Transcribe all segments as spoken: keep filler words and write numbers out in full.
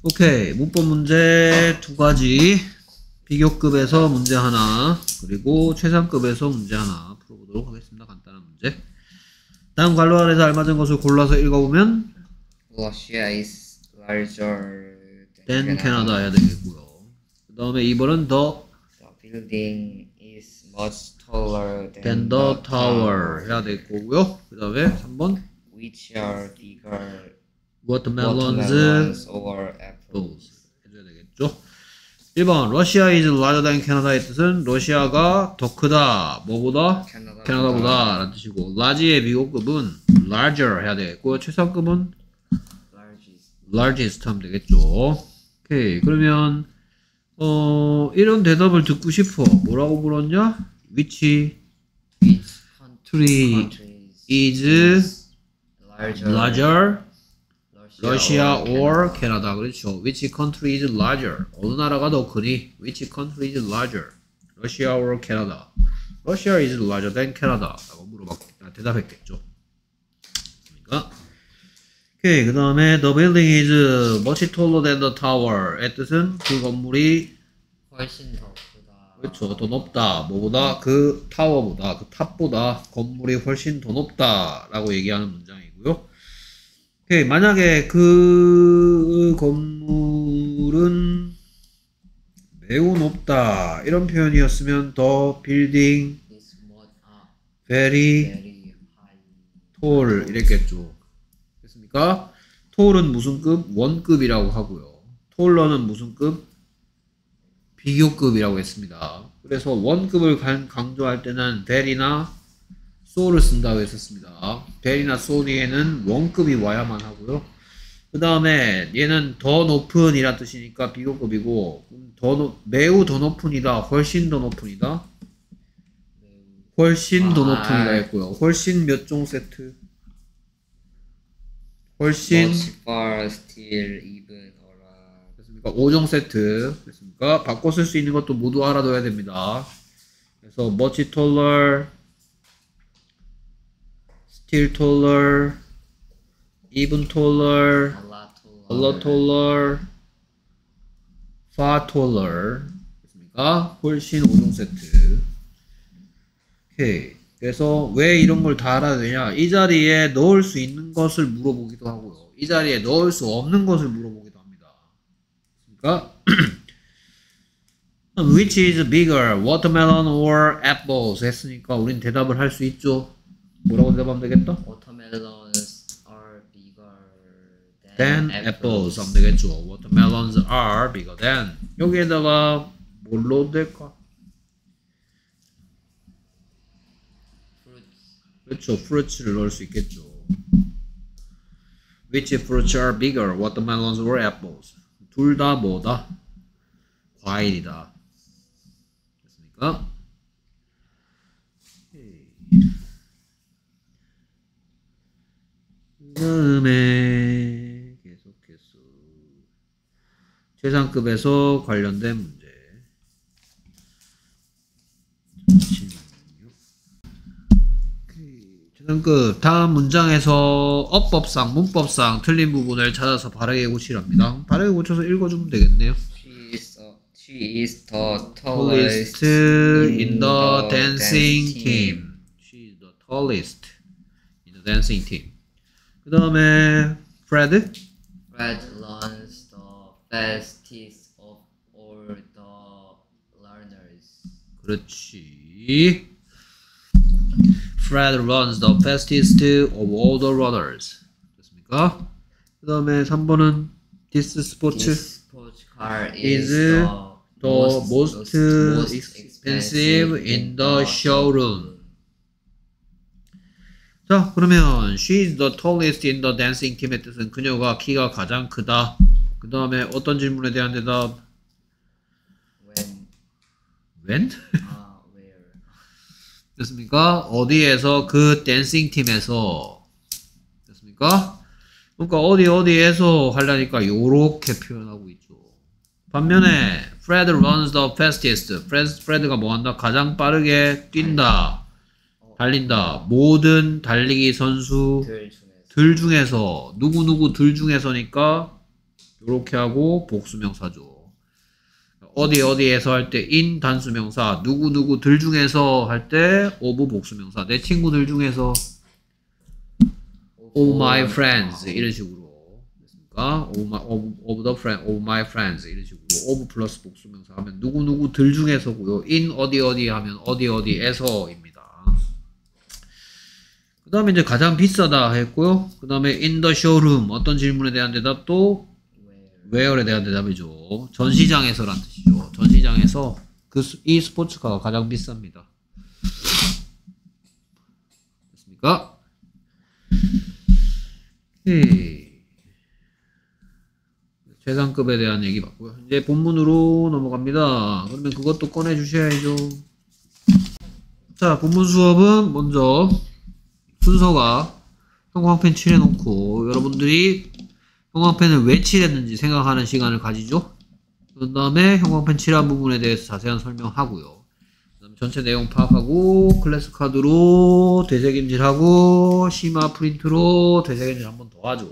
오케이. 문법 문제 두 가지. 비교급에서 문제 하나, 그리고 최상급에서 문제 하나 풀어보도록 하겠습니다. 간단한 문제. 다음 괄호 아래서 알맞은 것을 골라서 읽어보면 Russia is larger than than Canada 해야 되겠고요. 그 다음에 이 번은 the The building is much taller than, than the tower 해야 될 거고요. 그 다음에 삼 번 Which are bigger watermelons, watermelons or apples? 해줘야 되겠죠. 일 번 Russia is larger than Canada의 뜻은 러시아가 더 크다. 뭐보다? 캐나다보다. 캐나다보다 라는 뜻이고, large의 비교급은 larger 해야 되겠고, 최상급은 Largest. largest 하면 되겠죠. 오케이. 그러면 어 이런 대답을 듣고 싶어. 뭐라고 물었냐? Which Which country countries is larger, larger? Russia Russia or Canada. 그렇죠. Which country is larger? 어느 나라가 더 크니? Which country is larger? Russia or Canada? Russia is larger than Canada. 라고 물어봤, 대답했겠죠. 그러니까 오케이. 그 다음에 the building is much taller than the tower. 의 뜻은 그 건물이 훨씬 더 크다. 그렇죠. 더 높다. 뭐보다? 그 타워보다, 그 탑보다 건물이 훨씬 더 높다. 라고 얘기하는 문장이고요. 오케이. 만약에 그 건물은 매우 높다. 이런 표현이었으면 the building Is much, ah, very very high. tall 이랬겠죠. 됐습니까? tall은 무슨 급? 원급이라고 하고요. taller는 무슨 급? 비교급이라고 했습니다. 그래서 원급을 강조할 때는 very나 so를 쓴다고 했었습니다. very나 so 뒤에는 원급이 와야만 하고요. 그 다음에 얘는 더 높은 이란 뜻이니까 비교급이고, 더 높, 매우 더 높은이다, 훨씬 더 높은이다, 훨씬 더 높은이다 했고요. 훨씬 몇 종 세트? 훨씬 Much far still even or 됐습니까? 오 종 세트 됐습니까? 바꿔 쓸 수 있는 것도 모두 알아둬야 됩니다. 그래서 much taller, still taller, even taller, a lot taller. a lot taller, far taller 됐습니까? 훨씬 오 종 세트. 오케이. 그래서 왜 이런 걸 다 알아야 되냐? 이 자리에 넣을 수 있는 것을 물어보기도 하고요. 이 자리에 넣을 수 없는 것을 물어보기도 합니다. 그러니까 Which is bigger, watermelon or apples? 했으니까 우린 대답을 할 수 있죠. 뭐라고 대답하면 되겠다? Watermelons are bigger Than than apples 하면 되겠죠. Watermelons are bigger than. 여기에다가 뭘로 될까? Fruits. 그렇죠. fruits를 넣을 수 있겠죠. Which fruits are bigger, watermelons or apples? 둘 다 뭐다? 과일이다. 됐습니까? 그 다음에 계속해서 최상급에서 관련된 문제. 최상급 다음 문장에서 어법상 문법상 틀린 부분을 찾아서 바르게 고치랍니다. 바르게 고쳐서 읽어주면 되겠네요. She is, uh, she is the tallest tallest in the dancing team. She is the tallest in the dancing team. 그 다음에 Fred Fred runs the fastest of all the learners. 그렇지. Fred runs the fastest of all the runners. 됐습니까? 그 다음에 삼 번은 This sports This sports car is is the, the most, most, most expensive in the showroom. 자, 그러면 she is the tallest in the dancing team의 뜻은 그녀가 키가 가장 크다. 그 다음에 어떤 질문에 대한 대답? When? When? 아, where? 됐습니까? 어디에서 그 댄싱 팀에서 됐습니까? 그러니까 어디 어디에서 하려니까 요렇게 표현하고 있죠. 반면에 Fred runs the fastest. Fred가 뭐 한다? 가장 빠르게 뛴다. 달린다. 모든 달리기 선수들 중에서 누구누구 들 중에서니까 요렇게 하고 복수명사죠. 어디 어디에서 할 때 in 단수명사, 누구누구 들 중에서 할 때 of 복수명사, 내 친구들 중에서 of my friends 이런 식으로 됐습니까? of, my, of, of the friend, of my friends 이런 식으로 of 플러스 복수명사 하면 누구누구 들 중에서고요. in 어디 어디 하면 어디 어디에서입니다. 그 다음에 이제 가장 비싸다 했고요. 그 다음에 in the showroom 어떤 질문에 대한 대답도 where에 대한 대답이죠. 전시장에서란 뜻이죠. 전시장에서 그 이 스포츠카가 가장 비쌉니다. 됐습니까? 오케이. 최상급에 대한 얘기 봤고요. 이제 본문으로 넘어갑니다. 그러면 그것도 꺼내 주셔야죠. 자, 본문 수업은 먼저 순서가 형광펜 칠해놓고 여러분들이 형광펜을 왜 칠했는지 생각하는 시간을 가지죠. 그 다음에 형광펜 칠한 부분에 대해서 자세한 설명하고요. 그 다음에 전체 내용 파악하고 클래스 카드로 되새김질하고 심화 프린트로 되새김질 한 번 더 하죠.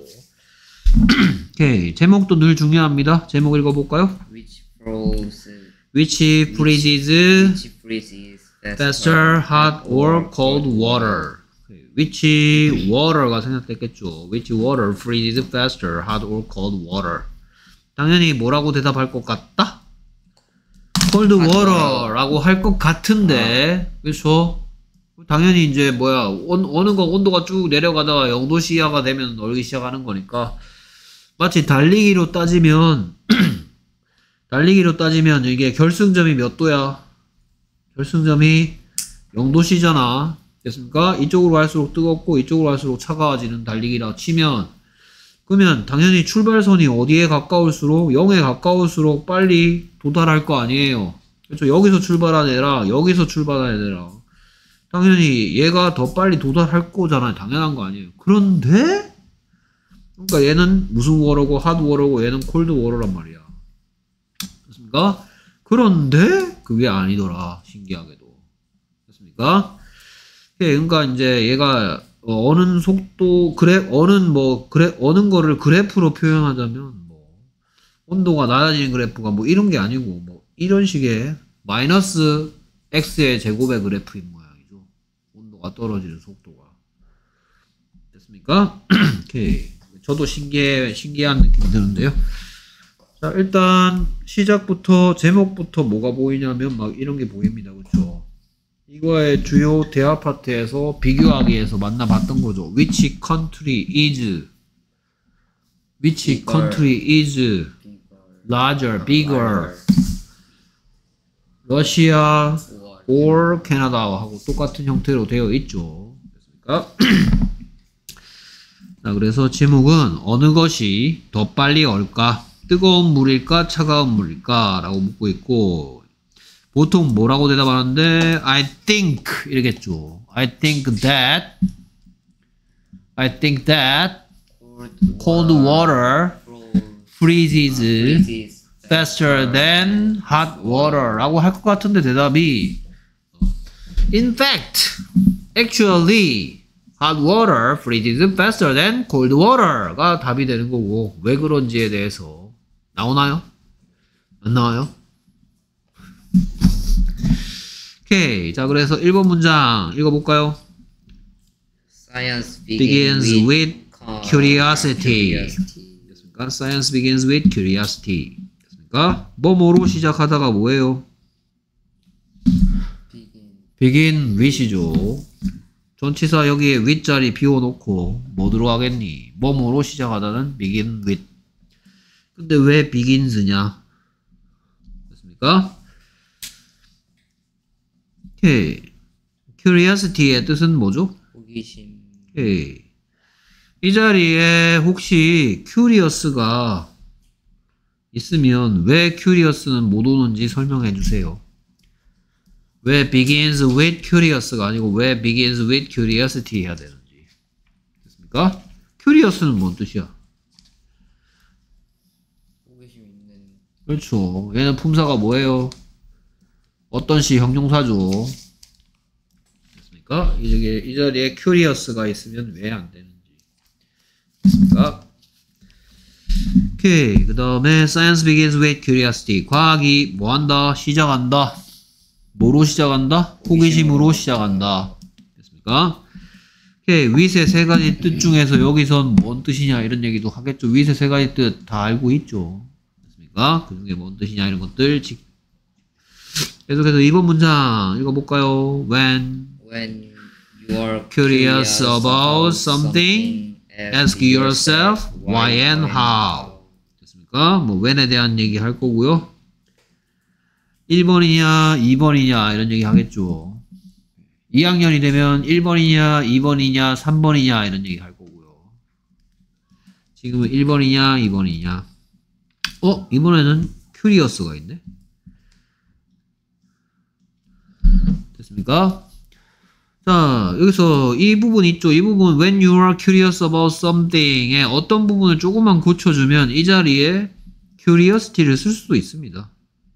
오케이. 제목도 늘 중요합니다. 제목 읽어볼까요? Which froze Which freezes which freezes faster, hot or cold water. Which water가 생각됐겠죠. Which water freezes faster, hot or cold water. 당연히 뭐라고 대답할 것 같다? cold water라고 할 것 같은데, 그렇죠? 당연히 이제 뭐야 온, 어느 거 온도가 쭉 내려가다가 영 도 이하가 되면 얼기 시작하는 거니까 마치 달리기로 따지면 달리기로 따지면 이게 결승점이 몇 도야? 결승점이 영 도씨잖아. 됐습니까? 이쪽으로 갈수록 뜨겁고 이쪽으로 갈수록 차가워지는 달리기라 치면 그러면 당연히 출발선이 어디에 가까울수록 영에 가까울수록 빨리 도달할 거 아니에요. 그렇죠? 여기서 출발한 애랑 여기서 출발한 애랑 당연히 얘가 더 빨리 도달할 거잖아요. 당연한 거 아니에요. 그런데 그러니까 얘는 무슨 워러고 핫 워러고 얘는 콜드 워러란 말이야. 됐습니까? 그런데 그게 아니더라. 신기하게도. 됐습니까? 그러니까 이제 얘가 어는 속도 그래 어는 뭐 그래 어는 거를 그래프로 표현하자면 뭐 온도가 낮아지는 그래프가 뭐 이런 게 아니고 뭐 이런 식의 마이너스 x의 제곱의 그래프인 모양이죠. 온도가 떨어지는 속도가. 됐습니까? 오케이. 저도 신기해 신기한 느낌이 드는데요. 자, 일단 시작부터 제목부터 뭐가 보이냐면 막 이런 게 보입니다. 그렇죠? 이거의 주요 대화 파트에서 비교하기 위해서 만나봤던 거죠. Which country is Which country is larger, bigger? 러시아 or 캐나다하고 똑같은 형태로 되어 있죠. 됐습니까? 자, 그래서 제목은 어느 것이 더 빨리 얼까? 뜨거운 물일까? 차가운 물일까? 라고 묻고 있고 보통 뭐라고 대답하는데 I think 이러겠죠. I think that I think that cold water freezes faster than hot water 라고 할 것 같은데 대답이 In fact, actually hot water freezes faster than cold water가 답이 되는 거고 왜 그런지에 대해서 나오나요? 안 나와요? 오케이. 자, 그래서 일 번 문장 읽어볼까요? Science begins begins with with curiosity. curiosity. 됐습니까? Science begins with curiosity. 됐습니까? 뭐뭐로 시작하다가 뭐예요? Begin. begin with이죠. 전치사 여기에 with 자리 비워놓고 뭐 들어가겠니? 뭐뭐로 시작하다는 begin with. 근데 왜 begins냐? 됐습니까? 오케이. curiosity의 뜻은 뭐죠? 호기심. 오케이. 이 자리에 혹시 curious가 있으면 왜 curious는 못 오는지 설명해 주세요. 왜 begins with curious가 아니고 왜 begins with curiosity 해야 되는지. 됐습니까? curious는 뭔 뜻이야? 호기심 있는. 그렇죠. 얘는 품사가 뭐예요? 어떤 시 형용사죠. 됐습니까? 이 자리에, 이 자리에 curious가 있으면 왜 안 되는지. 됐습니까? 오케이. 그 다음에 science begins with curiosity. 과학이 뭐한다? 시작한다. 뭐로 시작한다? 호기심으로 시작한다. 됐습니까? 오케이. with의 세 가지 뜻 중에서 여기선 뭔 뜻이냐 이런 얘기도 하겠죠. with의 세 가지 뜻 다 알고 있죠. 됐습니까? 그 중에 뭔 뜻이냐 이런 것들. 계속해서 이 번 문장 읽어볼까요? When, When you are curious about something, ask yourself why and how. 됐습니까? 뭐 when에 대한 얘기 할 거고요. 일 번이냐 이 번이냐 이런 얘기 하겠죠. 이 학년이 되면 일 번이냐 이 번이냐 삼 번이냐 이런 얘기 할 거고요. 지금은 일 번이냐 이 번이냐. 어? 이번에는 curious가 있네. 됐습니까? 자, 여기서 이 부분 있죠. 이 부분 when you are curious about something의 어떤 부분을 조금만 고쳐주면 이 자리에 curiosity를 쓸 수도 있습니다.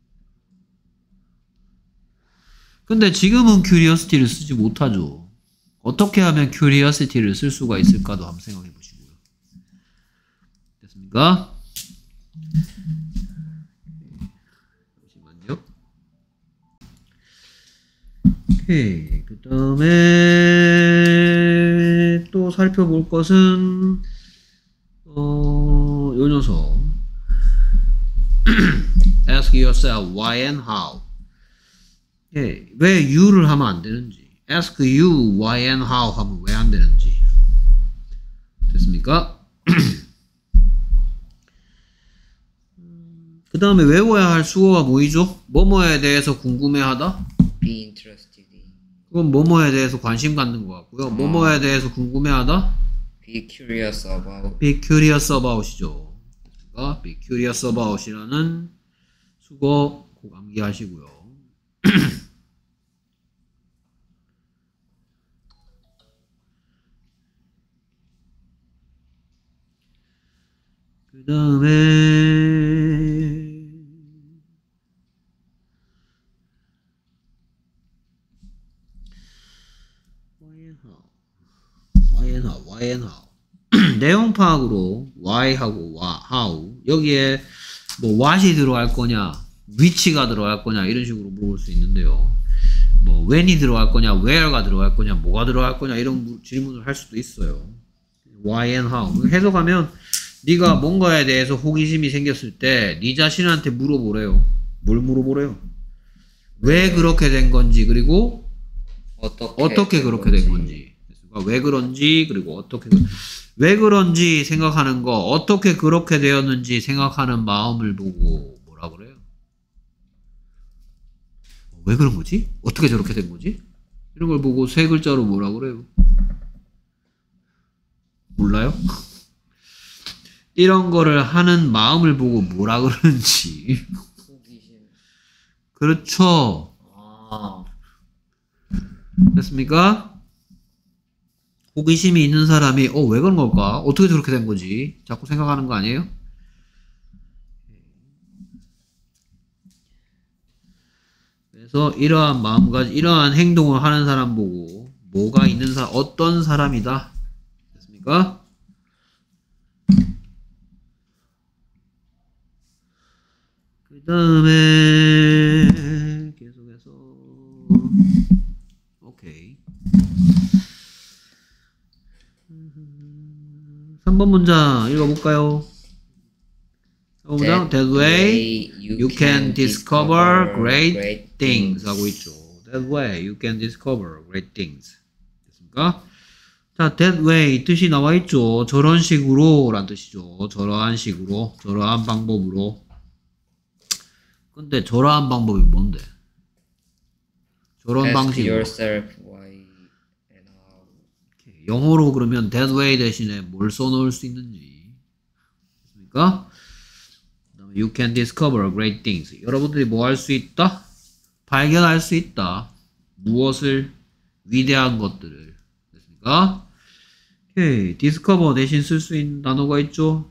근데 지금은 curiosity를 쓰지 못하죠. 어떻게 하면 curiosity를 쓸 수가 있을까도 한번 생각해 보시고요. 됐습니까? 잠시만요. 오케이. 그 다음에 또 살펴볼 것은 어, 요 녀석 ask yourself why and how. 예, 왜 you를 하면 안 되는지, ask you why and how 하면 왜 안 되는지. 됐습니까? 그 다음에 외워야 할 수어가 뭐이죠? 뭐뭐에 대해서 궁금해하다? Be interested in. 그건 뭐뭐에 대해서 관심 갖는 것 같고요. 뭐뭐에 대해서 궁금해하다? Be curious about. Be curious about이죠. 그러니까 be curious about이라는 수거 꼭 암기하시고요. 그 다음에 why and how, why and how. 내용 파악으로 why하고 how 여기에 뭐 what이 들어갈 거냐, which가 들어갈 거냐 이런 식으로 물어볼 수 있는데요. 뭐 when이 들어갈 거냐, where가 들어갈 거냐, 뭐가 들어갈 거냐 이런 질문을 할 수도 있어요. why and how 해석하면 네가 뭔가에 대해서 호기심이 생겼을 때 네 자신한테 물어보래요. 뭘 물어보래요? 왜 그렇게 된 건지 그리고 어떻게, 어떻게 그렇게 된 건지. 그러니까 왜 그런지 그리고 어떻게 왜 그런지 생각하는 거, 어떻게 그렇게 되었는지 생각하는 마음을 보고 뭐라 그래요? 왜 그런 거지? 어떻게 저렇게 된 거지? 이런 걸 보고 세 글자로 뭐라 그래요? 몰라요? 이런 거를 하는 마음을 보고 뭐라 그러는지. 호기심. 그렇죠. 아. 됐습니까? 호기심이 있는 사람이 어, 왜 그런 걸까? 어떻게 저렇게 된 거지? 자꾸 생각하는 거 아니에요? 그래서 이러한 마음가짐, 이러한 행동을 하는 사람 보고 뭐가 있는 사람, 어떤 사람이다. 됐습니까? 그 다음에 계속해서 오케이. 삼 번 문장 읽어볼까요? 삼 번 문장 That way you can discover great things 하고 있죠. That way you can discover great things. 됐습니까? 자, that way 뜻이 나와 있죠. 저런 식으로 라는 뜻이죠. 저러한 식으로, 저러한 방법으로. 근데 저러한 방법이 뭔데? 저런 방식으로. yourself why and how. 영어로 그러면 that way 대신에 뭘 써놓을 수 있는지. 됐습니까? You can discover great things. 여러분들이 뭐 할 수 있다? 발견할 수 있다. 무엇을? 위대한 것들을. 됐습니까? 오케이. discover 대신 쓸 수 있는 단어가 있죠?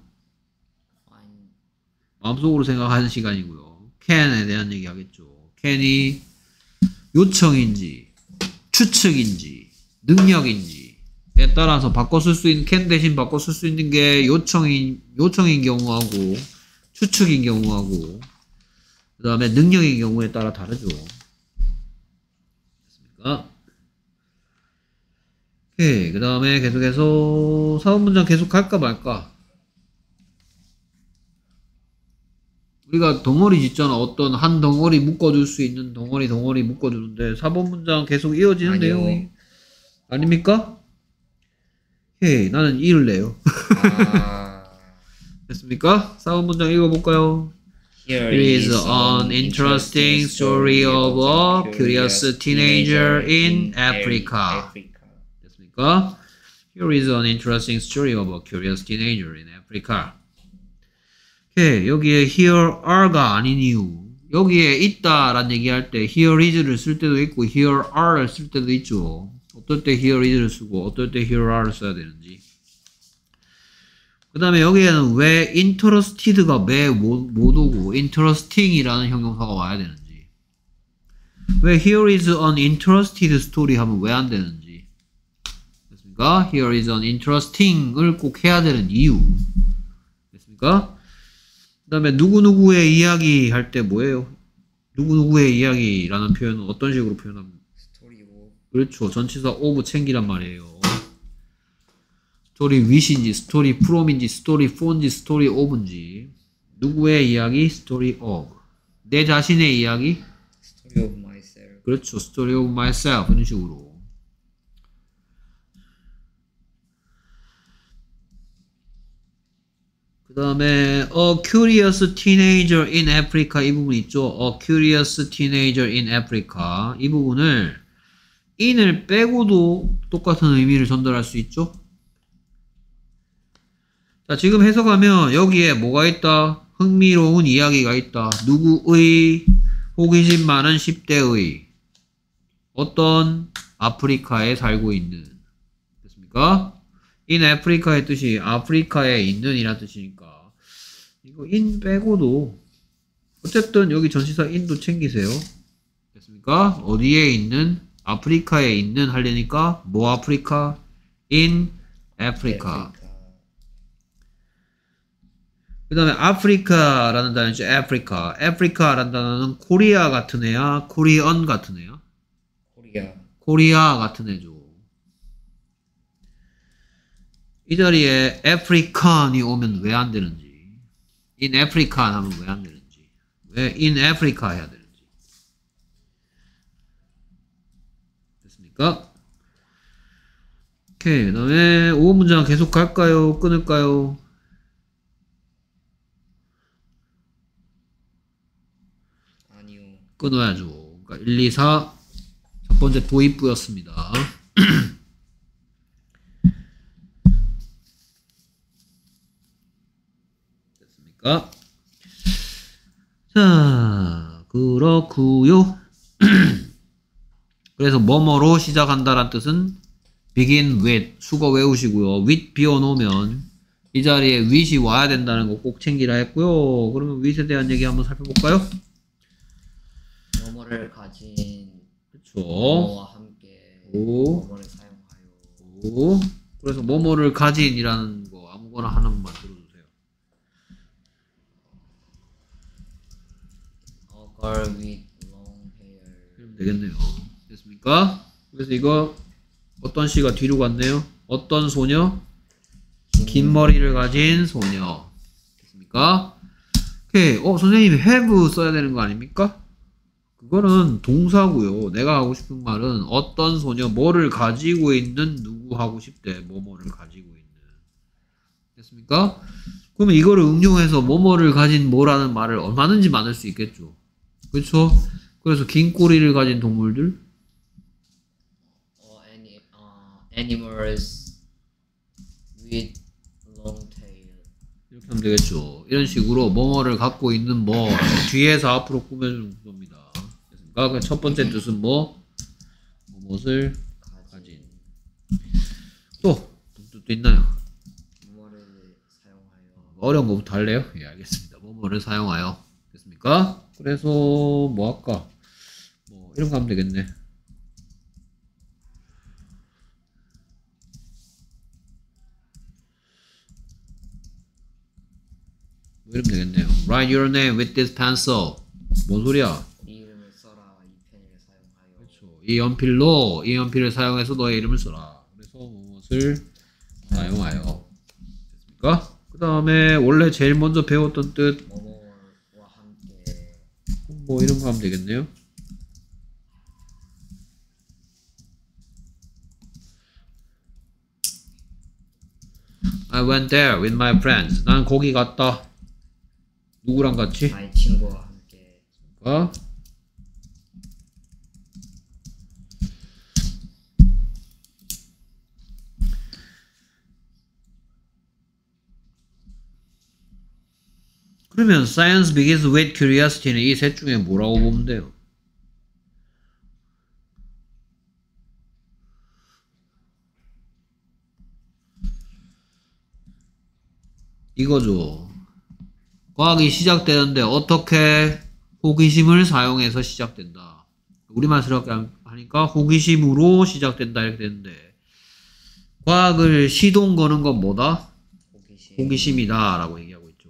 마음속으로 생각하는 시간이고요. can에 대한 얘기 하겠죠. can이 요청인지, 추측인지, 능력인지, 따라서 바꿔 쓸 수 있는, can 대신 바꿔 쓸 수 있는 게 요청인, 요청인 경우하고, 추측인 경우하고, 그 다음에 능력인 경우에 따라 다르죠. 됐습니까? 오케이. 그 다음에 계속해서 사원문장 계속 갈까 말까? 우리가 덩어리 짓잖아. 어떤 한 덩어리 묶어줄 수 있는 덩어리 덩어리 묶어주는데 사 번 문장 계속 이어지는 아니요. 내용이 아닙니까? 오케이. 나는 이을래요. 아, 됐습니까? 사 번 문장 읽어볼까요? here Here is an interesting story of a curious teenager in Africa. 됐습니까? Here is an interesting story of a curious teenager in Africa. 오케이. 여기에 here are가 아닌 이유. 여기에 있다라는 얘기할 때 here is를 쓸 때도 있고 here are를 쓸 때도 있죠. 어떨 때 here is를 쓰고 어떨 때 here are를 써야 되는지. 그 다음에 여기에는 왜 interested가 왜 못, 못 오고 interesting이라는 형용사가 와야 되는지. 왜 here is an interested story 하면 왜 안 되는지. 됐습니까? here is an interesting을 꼭 해야 되는 이유. 됐습니까? 그 다음에 누구누구의 이야기 할 때 뭐예요? 누구누구의 이야기라는 표현은 어떤 식으로 표현합니까? 스토리 오. 그렇죠. 전치사 of 챙기란 말이에요. 스토리 with인지 스토리 from인지 스토리 for인지 스토리 of인지 누구의 이야기? 스토리 of. 내 자신의 이야기? 스토리 오브 마이셀프. 그렇죠. 스토리 of myself 이런 식으로. 그 다음에 A curious teenager in Africa 이 부분 있죠. A curious teenager in Africa 이 부분을 in을 빼고도 똑같은 의미를 전달할 수 있죠. 자, 지금 해석하면 여기에 뭐가 있다? 흥미로운 이야기가 있다. 누구의? 호기심 많은 십 대의 어떤 아프리카에 살고 있는. 됐습니까? in Africa의 뜻이 아프리카에 있는 이란 뜻이니까 이거 in 빼고도 어쨌든 여기 전치사 in도 챙기세요. 됐습니까? 어디에 있는? 아프리카에 있는 하려니까 뭐 아프리카? in Africa. 그 다음에 아프리카라는 단어는 이제 아프리카. 아프리카라는 단어는 코리아 같은 애야? 코리언 같은 애야? 코리아. 코리아 같은 애죠. 이 자리에 아프리칸이 오면 왜 안 되는지. in African 하면 왜 안 되는지. 왜 in Africa 해야 되는지. 됐습니까? 오케이. 그 다음에 오 문장 계속 갈까요? 끊을까요? 아니요. 끊어야죠. 그러니까 일, 이, 사 첫 번째 도입부였습니다. 됐습니까? 자, 그렇구요. 그래서 뭐뭐로 시작한다란 뜻은 begin with 수거 외우시고요. with 비워놓으면 이 자리에 with이 와야 된다는 거 꼭 챙기라 했고요. 그러면 with에 대한 얘기 한번 살펴볼까요? 뭐뭐를 가진 그렇죠. 뭐뭐와 함께 오. 뭐뭐를 사용하여. 오. 그래서 뭐뭐를 가진이라는 거 아무거나 하나만 들어주세요. A girl with long hair. 그러면 되겠네요. 됐습니까? 그래서 이거 어떤 시가 뒤로 갔네요. 어떤 소녀? 긴 머리를 가진 소녀. 됐습니까? 오케이. 어, 선생님이 have 써야 되는 거 아닙니까? 그거는 동사고요. 내가 하고 싶은 말은 어떤 소녀, 뭐를 가지고 있는 누구 하고 싶대. 뭐뭐를 가지고 있는. 됐습니까? 그러면 이거를 응용해서 뭐뭐를 가진 뭐라는 말을 얼마든지 만들 수 있겠죠. 그렇죠? 그래서 긴 꼬리를 가진 동물들. Or any uh, animals with long tail. 이렇게 하면 되겠죠. 이런 식으로 뭐뭐를 갖고 있는 뭐 뒤에서 앞으로 꾸며주는 구조입니다. 됐습니까? 그럼 첫 번째 뜻은 뭐? 무엇을 가진. 또 무슨 뜻도 있나요? 뭐뭐를 사용하여. 어려운 거부터 할래요? 예, 알겠습니다. 뭐뭐를 사용하여. 됐습니까? 그래서 뭐 할까? 뭐 이런 거 하면 되겠네. 이러면 되겠네요. Write your name with this pencil. 뭔 소리야? 네 이름을 써라. 이 펜을 사용하여. 그렇죠. 이 연필로 이 연필을 사용해서 너의 이름을 써라. 그래서 무엇을 사용하여. 됐습니까? 그 다음에 원래 제일 먼저 배웠던 뜻 뭐뭐와 함께. 뭐 이런 거 하면 되겠네요. I went there with my friends. 난 거기 갔다. 누구랑 같이? 나의 친구와 함께. 어? 그러면 science begins with curiosity는 이 셋 중에 뭐라고 보면 돼요? 이거죠. 과학이 시작되는데 어떻게 호기심을 사용해서 시작된다. 우리말스럽게 하니까 호기심으로 시작된다 이렇게 되는데 과학을 시동 거는 건 뭐다? 호기심. 호기심이다 라고 얘기하고 있죠.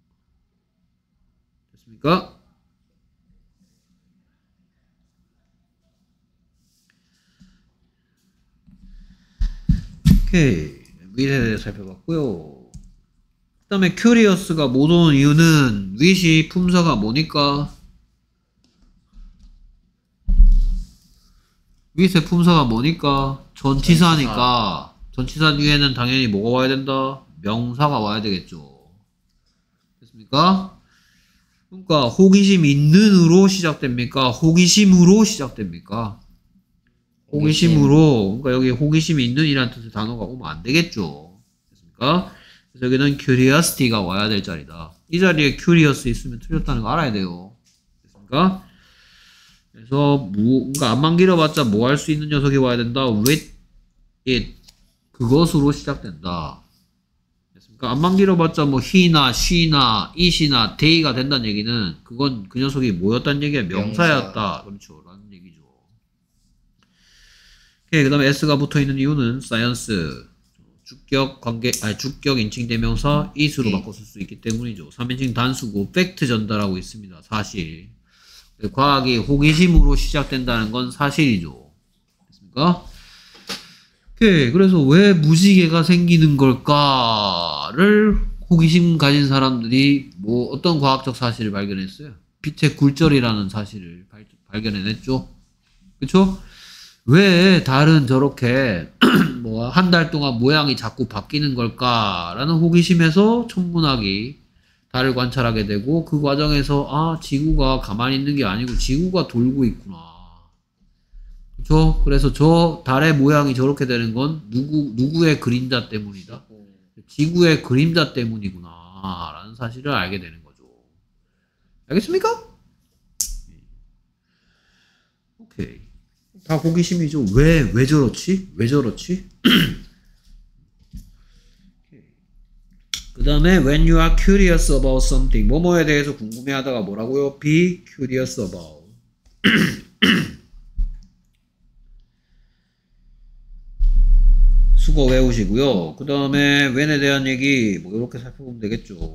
됐습니까? 오케이. 위에 대해서 살펴봤고요. 그 다음에 curious가 못 오는 이유는 with이 품사가 뭐니까? with의 품사가 뭐니까? 전치사니까 전치사 뒤에는 당연히 뭐가 와야 된다? 명사가 와야 되겠죠. 됐습니까? 그러니까 호기심 있는으로 시작됩니까? 호기심으로 시작됩니까? 호기심으로. 그러니까 여기 호기심이 있는 이라는 뜻의 단어가 오면 안 되겠죠. 됐습니까? 그래서 여기는 curiosity가 와야 될 자리다. 이 자리에 curious 있으면 틀렸다는 거 알아야 돼요. 됐습니까? 그래서 뭐, 그러니까 안만 길어봤자 뭐 할 수 있는 녀석이 와야 된다. with it. 그것으로 시작된다. 됐습니까? 안만 길어봤자 뭐 he나 she나 it이나 they가 된다는 얘기는 그건 그 녀석이 뭐였다는 얘기야? 명사였다. 그렇죠. 라는 얘기죠. 오케이. 그 다음에 s가 붙어 있는 이유는 science. 주격 관계, 아니 주격 인칭 대명사 it으로 네. 바꿔 쓸 수 있기 때문이죠. 삼 인칭 단수고 팩트 전달하고 있습니다. 사실. 과학이 호기심으로 시작된다는 건 사실이죠. 됐습니까? 오케이. 그래서 왜 무지개가 생기는 걸까를 호기심 가진 사람들이 뭐 어떤 과학적 사실을 발견했어요? 빛의 굴절이라는 사실을 발, 발견해냈죠. 그쵸? 왜 달은 저렇게 뭐 한 달 동안 모양이 자꾸 바뀌는 걸까라는 호기심에서 천문학이 달을 관찰하게 되고 그 과정에서 아 지구가 가만히 있는 게 아니고 지구가 돌고 있구나. 그렇죠? 그래서 저 달의 모양이 저렇게 되는 건 누구 누구의 그림자 때문이다. 지구의 그림자 때문이구나 라는 사실을 알게 되는 거죠. 알겠습니까? 오케이. 다 호기심이죠. 왜, 왜 저렇지? 왜 저렇지? 그 다음에 when you are curious about something 뭐뭐에 대해서 궁금해하다가 뭐라고요? be curious about 수거 외우시고요. 그 다음에 when에 대한 얘기 뭐 이렇게 살펴보면 되겠죠.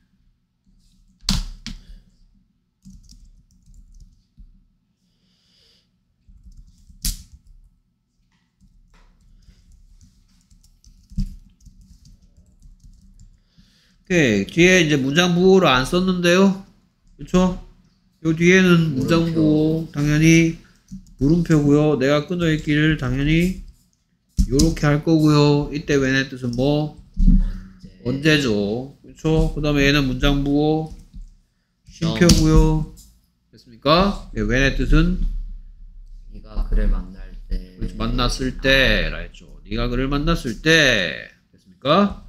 오케이. 뒤에 이제 문장 부호를 안 썼는데요. 그쵸? 요 뒤에는 문장 부호 당연히 물음표고요. 내가 끊어읽기를 당연히 요렇게 할 거고요. 이때 when의 뜻은 뭐? 언제. 언제죠. 그쵸? 그 다음에 얘는 문장 부호 쉼표고요. 됐습니까? 네, when의 뜻은? 네가 그를 만날 때. 그렇죠. 만났을 때 라 했죠. 네가 그를 만났을 때. 됐습니까?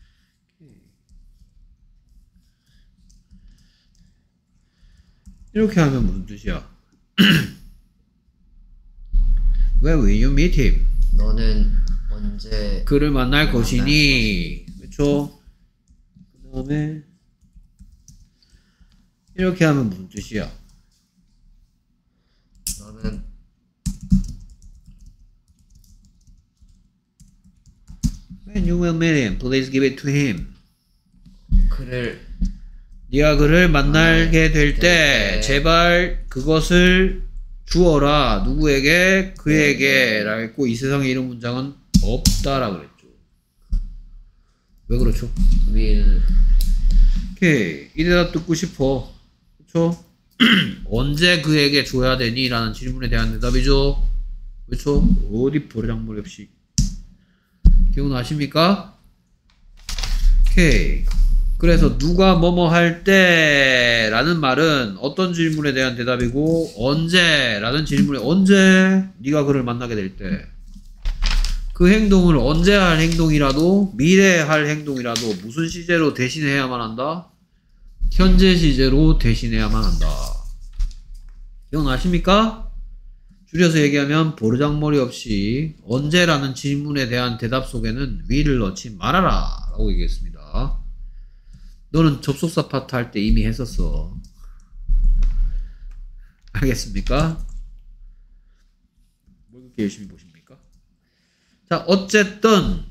이렇게 하면 무슨 뜻이야? When will you meet him? 너는 언제 그를 만날 그를 것이니. 그쵸? 그 다음에 이렇게 하면 무슨 뜻이야? 너는 When you will meet him, please give it to him. 그를 네가 그를 만나게 될 때 때 제발 그것을 주어라. 누구에게? 그에게 라고 했고 이 세상에 이런 문장은 없다라고 그랬죠. 왜 그렇죠? will 오케이. 이 대답 듣고 싶어. 그쵸? 언제 그에게 줘야 되니? 라는 질문에 대한 대답이죠. 그쵸? 어디 버르장머리 없이 기억나십니까? 오케이. 그래서 누가 뭐뭐 할 때 라는 말은 어떤 질문에 대한 대답이고 언제 라는 질문에 언제 네가 그를 만나게 될 때 그 행동을 언제 할 행동이라도 미래에 할 행동이라도 무슨 시제로 대신해야만 한다? 현재 시제로 대신해야만 한다. 기억나십니까? 줄여서 얘기하면 버르장머리 없이 언제라는 질문에 대한 대답 속에는 will을 넣지 말아라 라고 얘기했습니다. 너는 접속사 파트 할 때 이미 했었어. 알겠습니까? 뭘 그렇게 열심히 보십니까? 자, 어쨌든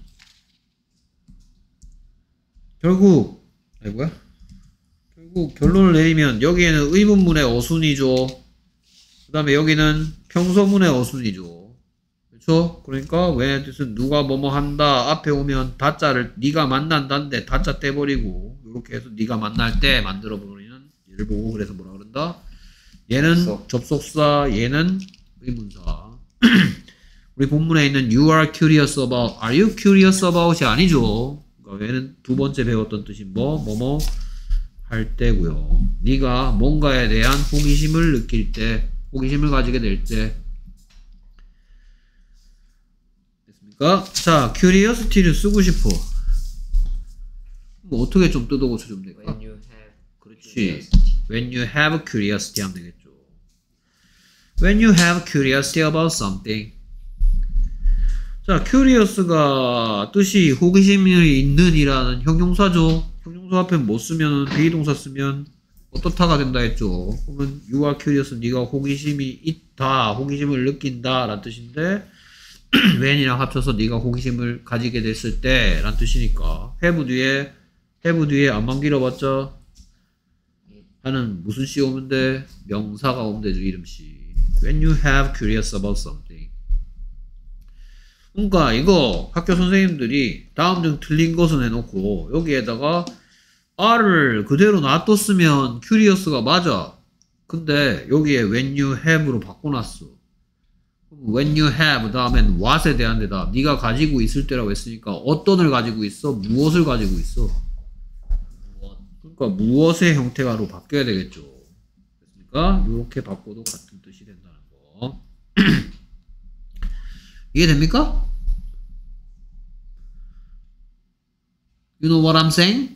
결국 아이고야 결국 결론을 내리면 여기에는 의문문의 어순이죠. 그 다음에 여기는 평서문의 어순이죠. 그렇죠? 그러니까 왜의 뜻은 누가 뭐뭐 한다 앞에 오면 다자를 네가 만난다인데 다자 떼버리고 이렇게 해서 네가 만날 때 만들어 버리는 얘를 보고 그래서 뭐라 그런다? 얘는 접속. 접속사, 얘는 의문사. 우리 본문에 있는 you are curious about, are you curious about이 아니죠. 그러니까 얘는 두 번째 배웠던 뜻이 뭐, 뭐뭐 할 때고요. 네가 뭔가에 대한 호기심을 느낄 때, 호기심을 가지게 될 때. 됐습니까? 자, curiosity를 쓰고 싶어. 뭐 어떻게 좀 뜯어 고쳐 주면 될까? when you have 그렇지. curiosity. When you have curiosity 하면 되겠죠. When you have curiosity about something. 자, curious가 뜻이 호기심이 있는 이라는 형용사죠. 형용사 앞에 뭐 쓰면 비동사 쓰면 어떻다가 된다 했죠. 그러면 you are curious, 네가 호기심이 있다, 호기심을 느낀다 라는 뜻인데 when이랑 합쳐서 네가 호기심을 가지게 됐을 때 라는 뜻이니까 have 뒤에 have 뒤에 안만 길어봤자 하는 무슨 시 오면 돼? 명사가 오면 되죠. 이름시. When you have curious about something. 그러니까 이거 학교 선생님들이 다음 중 틀린 것은 해놓고 여기에다가 R을 그대로 놔뒀으면 curious가 맞아. 근데 여기에 when you have로 바꿔놨어. when you have 다음엔 what에 대한 대답. 네가 가지고 있을 때라고 했으니까 어떤을 가지고 있어? 무엇을 가지고 있어? 그러니까 무엇의 형태가로 바뀌어야 되겠죠. 그러니까 이렇게 바꿔도 같은 뜻이 된다는 거. 이해됩니까? You know what I'm saying?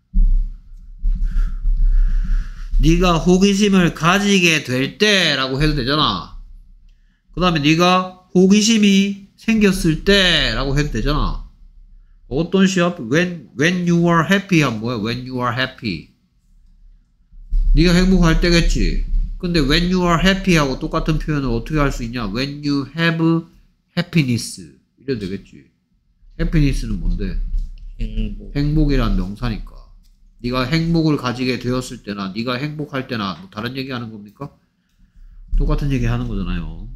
네가 호기심을 가지게 될 때라고 해도 되잖아. 그 다음에 네가 호기심이 생겼을 때라고 해도 되잖아. 어떤 시합? When, when you are happy 하면 뭐야? When you are happy. 네가 행복할 때겠지. 근데 when you are happy 하고 똑같은 표현을 어떻게 할 수 있냐? When you have happiness. 이래도 되겠지. happiness는 뭔데? 행복. 행복이란 명사니까. 네가 행복을 가지게 되었을 때나 네가 행복할 때나 뭐 다른 얘기 하는 겁니까? 똑같은 얘기 하는 거잖아요.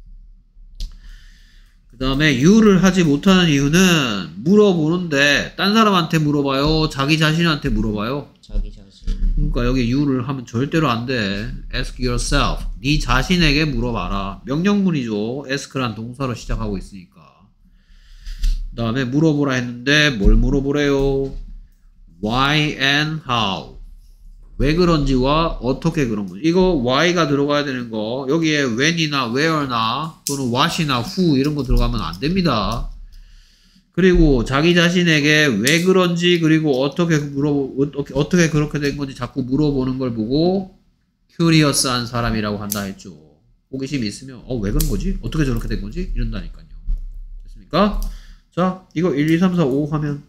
그 다음에 you를 하지 못하는 이유는 물어보는데 딴 사람한테 물어봐요? 자기 자신한테 물어봐요? 자기 자신. 그러니까 여기 you를 하면 절대로 안 돼. ask yourself. 네 자신에게 물어봐라. 명령문이죠. ask란 동사로 시작하고 있으니까. 그 다음에 물어보라 했는데 뭘 물어보래요? why and how. 왜 그런지와 어떻게 그런 건지. 이거 why가 들어가야 되는 거. 여기에 when이나 where나 또는 what이나 who 이런 거 들어가면 안 됩니다. 그리고 자기 자신에게 왜 그런지 그리고 어떻게 물어 어떻게 어떻게 그렇게 된 건지 자꾸 물어보는 걸 보고 curious한 사람이라고 한다 했죠. 호기심이 있으면 어 왜 그런 거지? 어떻게 저렇게 된 건지 이런다니까요. 됐습니까? 자, 이거 일, 이, 삼, 사, 오 하면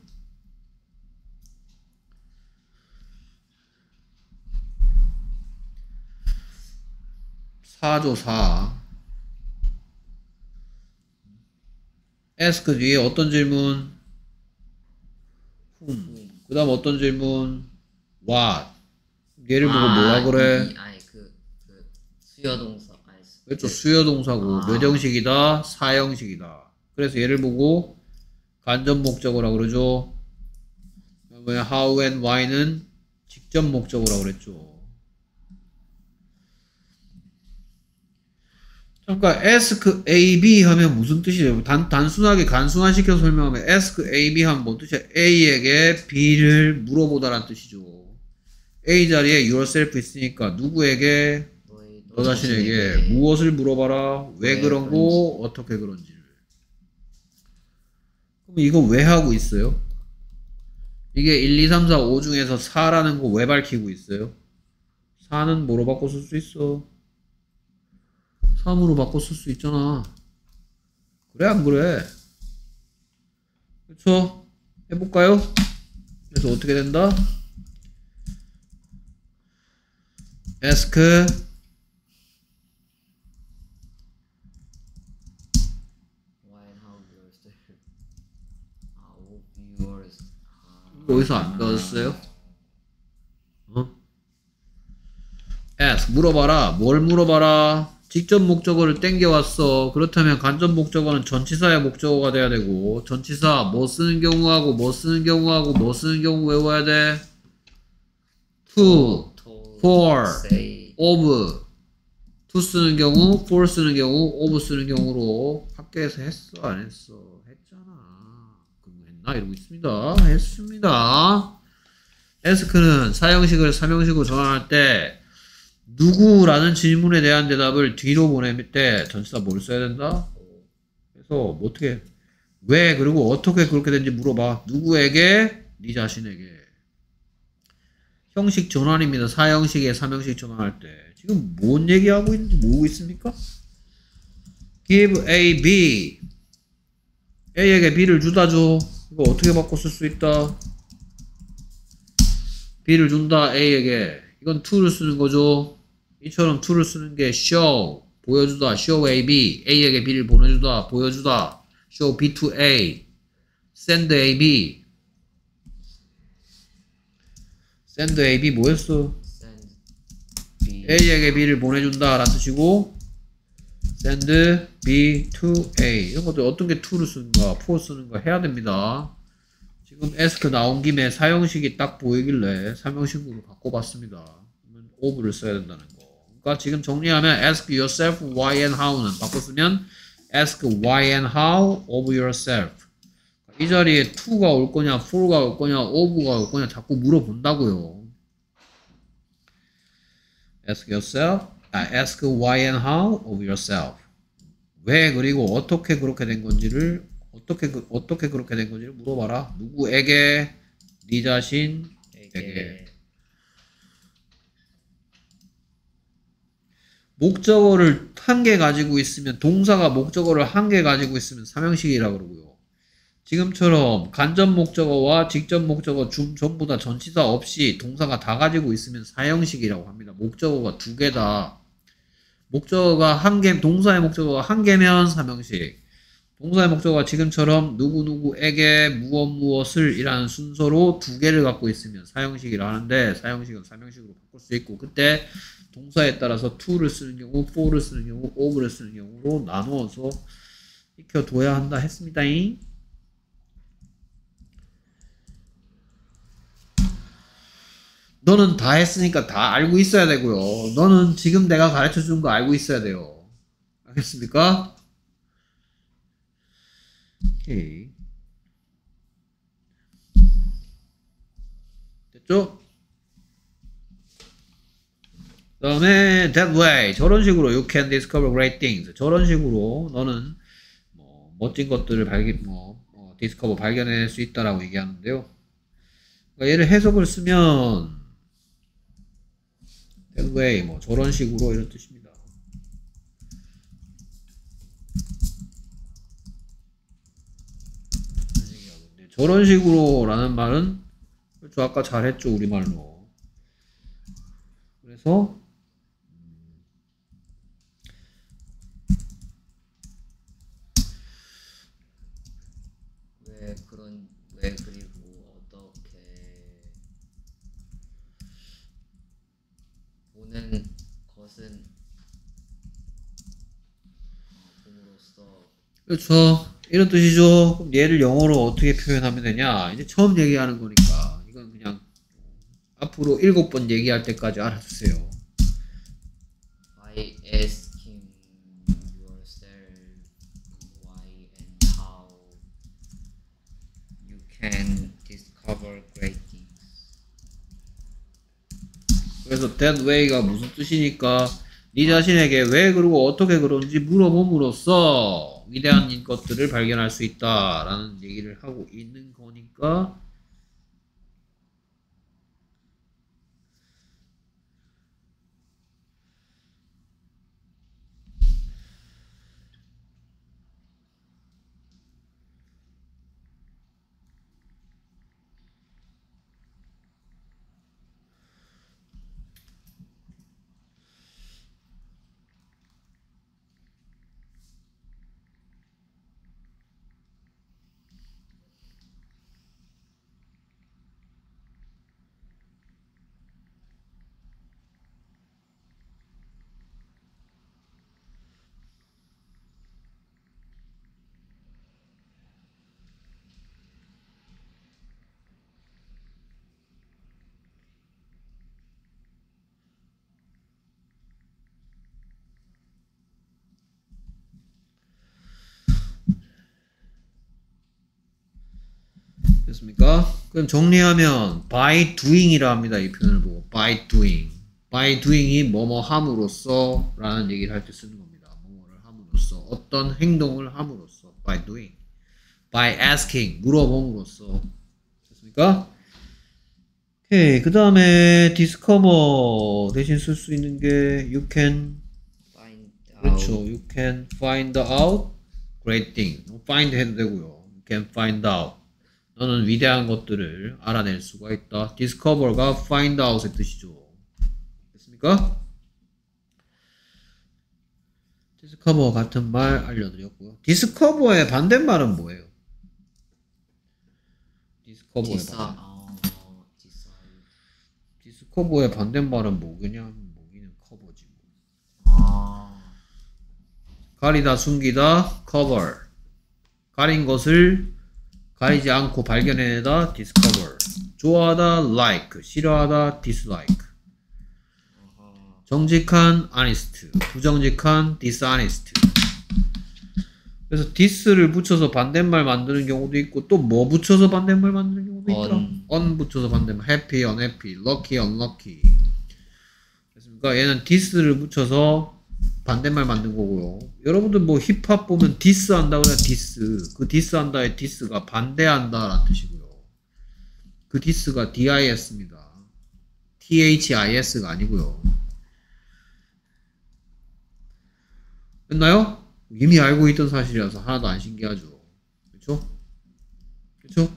사죠, 사. ask 뒤에 어떤 질문? whom. 그 다음 어떤 질문? what. 얘를 보고 뭐라 그래? 이, 아니 그, 그 수요 동사 아니 그렇죠. 수요 동사고 아. 몇 형식이다? 사 형식이다. 그래서 얘를 보고 간접 목적어라고 그러죠. 그다음에 how and why는 직접 목적어라고 그랬죠. 그러니까 ask A, B 하면 무슨 뜻이에요? 단, 단순하게 간순화시켜서 설명하면 ask A, B 하면 뭔 뜻이야? A에게 B를 물어보다라는 뜻이죠. A 자리에 yourself 있으니까 누구에게? 너의, 너 자신에게 무엇을 물어봐라? 왜, 왜 그런 그런지. 거? 어떻게 그런지를. 그럼 이거 왜 하고 있어요? 이게 일, 이, 삼, 사, 오 중에서 사라는 거 왜 밝히고 있어요? 사는 뭐로 바꿔 쓸 수 있어? 삼으로 바꿔 쓸 수 있잖아. 그래 안 그래? 그쵸? 해볼까요? 그래서 어떻게 된다? ask Why and how yours 아, of yours 아. 어디서 안 배웠어요? 어? ask 물어봐라. 뭘 물어봐라? 직접 목적어를 땡겨왔어. 그렇다면 간접 목적어는 전치사의 목적어가 돼야 되고 전치사 뭐 쓰는 경우하고 뭐 쓰는 경우하고 뭐 쓰는 경우 외워야 돼? to, told, for, say of to 쓰는 경우, for 쓰는 경우, of 쓰는 경우로 학교에서 했어 안 했어? 했잖아. 그럼 했나? 이러고 있습니다. 했습니다. ask는 사형식을 삼형식으로 전환할 때 누구라는 질문에 대한 대답을 뒤로 보낼 때 전치사 뭘 써야 된다? 그래서 뭐 어떻게 왜 그리고 어떻게 그렇게 된지 물어봐. 누구에게? 네 자신에게. 형식 전환입니다. 사형식에 삼형식 전환할 때 지금 뭔 얘기하고 있는지 모르고 있습니까? give A, B A에게 B를 주다 줘. 이거 어떻게 바꿔 쓸 수 있다? B를 준다 A에게. 이건 to를 쓰는 거죠. 이처럼 to를 쓰는 게 show 보여주다. show A, B A에게 B를 보내주다. 보여주다. show B to A send A, B send A, B 뭐였어? send B A에게 B를 보내준다 라는 뜻이고 send B to A 이런 것들 어떤 게 to를 쓰는가 for 쓰는가 해야 됩니다. 지금 ask 나온 김에 사형식이 딱 보이길래 삼형식으로 바꿔봤습니다. 그러면 of를 써야 된다는 거. 그러니까 지금 정리하면 ask yourself why and how는 바꿨으면 ask why and how of yourself. 이 자리에 to가 올 거냐, for가 올 거냐, of가 올 거냐 자꾸 물어본다고요. ask yourself, 아, ask why and how of yourself. 왜 그리고 어떻게 그렇게 된 건지를 어떻게 그, 어떻게 그렇게 된 건지를 물어봐라. 누구에게? 네 자신에게. 목적어를 한 개 가지고 있으면 동사가 목적어를 한 개 가지고 있으면 삼형식이라고 그러고요. 지금처럼 간접 목적어와 직접 목적어 중 전부 다 전치사 없이 동사가 다 가지고 있으면 사형식이라고 합니다. 목적어가 두 개다. 목적어가 한 개, 동사의 목적어가 한 개면 삼형식. 동사의 목적어가 지금처럼 누구누구에게 무엇 무엇을 이라는 순서로 두 개를 갖고 있으면 사형식이라 하는데 사형식은 삼형식으로 바꿀 수 있고 그때 동사에 따라서 to를 쓰는 경우, for를 쓰는 경우, of를 쓰는 경우로 나누어서 익혀둬야 한다 했습니다. 너는 다 했으니까 다 알고 있어야 되고요. 너는 지금 내가 가르쳐 준 거 알고 있어야 돼요. 알겠습니까? 오케이. 됐죠? 그 다음에 that way 저런 식으로 you can discover great things 저런 식으로 너는 뭐 멋진 것들을 발견 뭐 어, discover 발견해낼 수 있다라고 얘기하는데요. 그러니까 얘를 해석을 쓰면 that way 뭐 저런 식으로 이런 뜻입니다. 저런 식으로 라는 말은 그렇죠. 아까 잘했죠 우리말로. 그래서 왜 그런 왜 그리고 어떻게 것은 봄으로써 그렇죠. 이런 뜻이죠. 그럼 얘를 영어로 어떻게 표현하면 되냐? 이제 처음 얘기하는 거니까 이건 그냥 앞으로 일곱 번 얘기할 때까지 알아두세요. by asking yourself why and how you can discover great things. 그래서 that way가 무슨 뜻이니까 네 자신에게 왜 그러고 어떻게 그런지 물어봄으로써 위대한 것들을 발견할 수 있다라는 얘기를 하고 있는 거니까 됐습니까? 그럼 정리하면 by doing이라 합니다. 이 표현을 보고 by doing. by doing이 뭐뭐 함으로써 라는 얘기를 할 때 쓰는 겁니다. 뭐뭐를 함으로써 어떤 행동을 함으로써 by doing. by asking 물어봄으로써. 됐습니까? 오케이. 그 다음에 discover 대신 쓸 수 있는 게 you can find out. 그렇죠. you can find out great thing. find 해도 되고요. you can find out. 너는 위대한 것들을 알아낼 수가 있다. discover가 find out의 뜻이죠. 됐습니까? discover 같은 말 알려드렸고요. discover의 반대말은 뭐예요? discover의 디사 반대. 어 decide. discover의 반대말은 뭐냐? 뭐기는 커버지. 아 가리다, 숨기다, cover. 가린 것을 가리지 않고 발견해내다, discover. 좋아하다, like. 싫어하다, dislike. 어허. 정직한, honest. 부정직한, dishonest. 그래서 dis를 붙여서 반대말 만드는 경우도 있고 또 뭐 붙여서 반대말 만드는 경우도 있더라. on. on 붙여서 반대말. happy, unhappy, lucky, unlucky. 그러니까 얘는 dis를 붙여서 반대말 만든 거고요. 여러분들 뭐 힙합 보면 디스 한다 그래야 디스. 그 디스 한다의 디스가 반대한다 라는 뜻이고요. 그 디스가 dis입니다. this가 아니고요. 됐나요? 이미 알고 있던 사실이라서 하나도 안 신기하죠. 그렇죠? 그렇죠?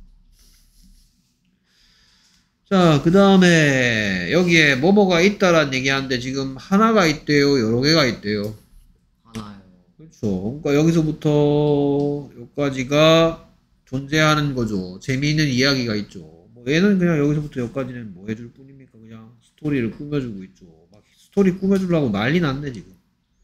자, 그 다음에 여기에 뭐뭐가 있다라는 얘기하는데 지금 하나가 있대요, 여러 개가 있대요. 하나요. 그렇죠. 그러니까 여기서부터 여기까지가 존재하는 거죠. 재미있는 이야기가 있죠. 뭐 얘는 그냥 여기서부터 여기까지는 뭐 해줄 뿐입니까? 그냥 스토리를 꾸며주고 있죠. 막 스토리 꾸며주려고 난리 났네 지금.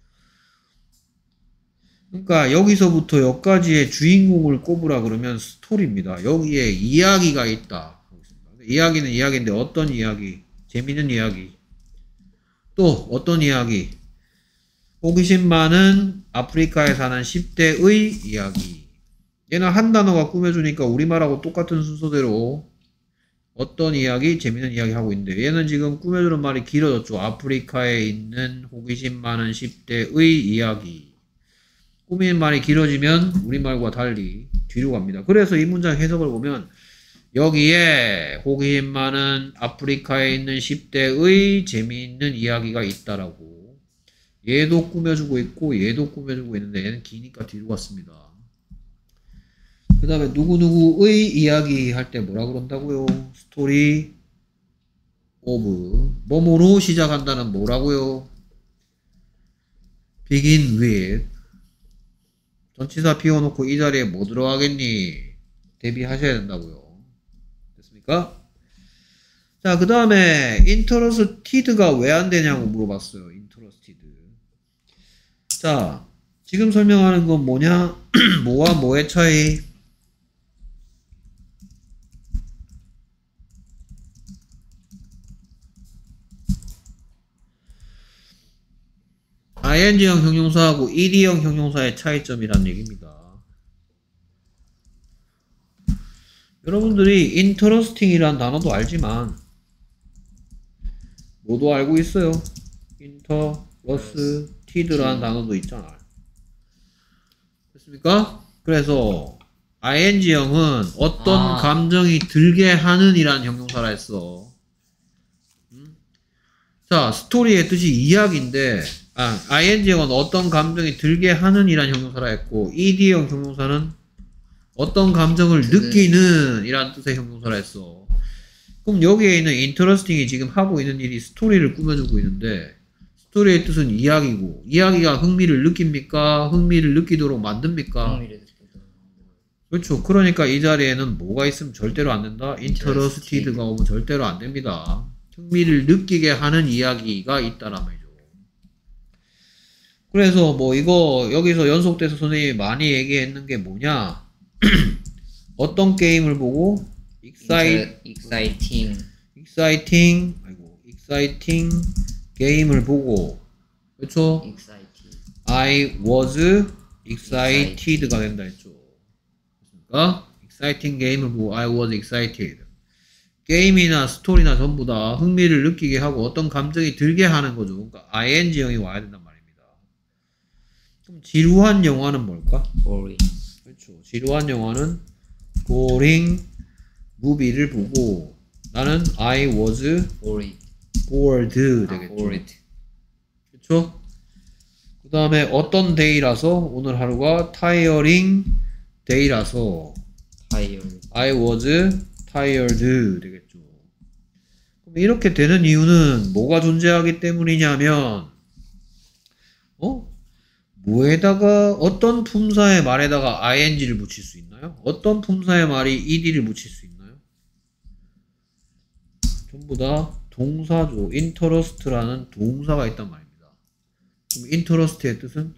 그러니까 여기서부터 여기까지의 주인공을 꼽으라 그러면 스토리입니다. 여기에 이야기가 있다. 이야기는 이야기인데 어떤 이야기? 재미있는 이야기. 또 어떤 이야기? 호기심 많은 아프리카에 사는 십 대의 이야기. 얘는 한 단어가 꾸며주니까 우리말하고 똑같은 순서대로 어떤 이야기? 재미있는 이야기 하고 있는데 얘는 지금 꾸며주는 말이 길어졌죠. 아프리카에 있는 호기심 많은 십 대의 이야기. 꾸미는 말이 길어지면 우리말과 달리 뒤로 갑니다. 그래서 이 문장 해석을 보면 여기에 호기심 많은 아프리카에 있는 십 대의 재미있는 이야기가 있다라고 얘도 꾸며주고 있고 얘도 꾸며주고 있는데 얘는 기니까 뒤로 갔습니다. 그 다음에 누구누구의 이야기 할 때 뭐라 그런다고요? 스토리 오브 뭐뭐로 시작한다는 뭐라고요? begin with 전치사 비워놓고 이 자리에 뭐 들어가겠니? 대비하셔야 된다고요. 됐습니까? 자, 그 다음에 interested가 왜 안 되냐고 물어봤어요. 자, 지금 설명하는 건 뭐냐? 뭐와 뭐의 차이? 아이엔지형 형용사하고 이디형 형용사의 차이점이란 얘기입니다. 여러분들이 interesting이란 단어도 알지만 뭐도 알고 있어요. interested라는 단어도 있잖아. 됐습니까? 그래서 아이엔지형은 어떤 아. 감정이 들게 하는 이란 형용사라 했어. 음? 자, 스토리의 뜻이 이야기인데 아, 아이엔지형은 어떤 감정이 들게 하는 이란 형용사라 했고 이디형 형용사는 어떤 감정을 그... 느끼는 이란 뜻의 형용사라 했어. 그럼 여기에 있는 interesting이 지금 하고 있는 일이 스토리를 꾸며주고 있는데 스토리의 뜻은 이야기고 이야기가 흥미를 느낍니까? 흥미를 느끼도록 만듭니까? 흥미를 느끼도록 만들어요. 그렇죠. 그러니까 이 자리에는 뭐가 있으면 절대로 안 된다? interested가 오면 절대로 안 됩니다. 흥미를 느끼게 하는 이야기가 있다란 말이죠. 그래서 뭐 이거 여기서 연속돼서 선생님이 많이 얘기했는 게 뭐냐? 어떤 게임을 보고 excite, exciting exciting, 아이고, exciting 게임을 보고, 그렇죠? excited I was excited가 된다 했죠. 그렇습니까? exciting 게임을 보고 I was excited. 게임이나 스토리나 전부 다 흥미를 느끼게 하고 어떤 감정이 들게 하는 거죠. 그러니까 아이엔지형이 와야 된단 말입니다. 그럼 지루한 영화는 뭘까? boring. 그렇죠. 지루한 영화는 boring 무비를 보고 나는 I was bored. bored 되겠죠. 아, bored. 그렇죠? 그 다음에 어떤 day라서 오늘 하루가 tiring day라서 tired. I was tired 되겠죠. 그럼 이렇게 되는 이유는 뭐가 존재하기 때문이냐면 어? 뭐에다가 어떤 품사의 말에다가 ing를 붙일 수 있나요? 어떤 품사의 말이 ed를 붙일 수 있나요? 전부 다 동사죠. interest라는 동사가 있단 말입니다. 그럼 interest의 뜻은?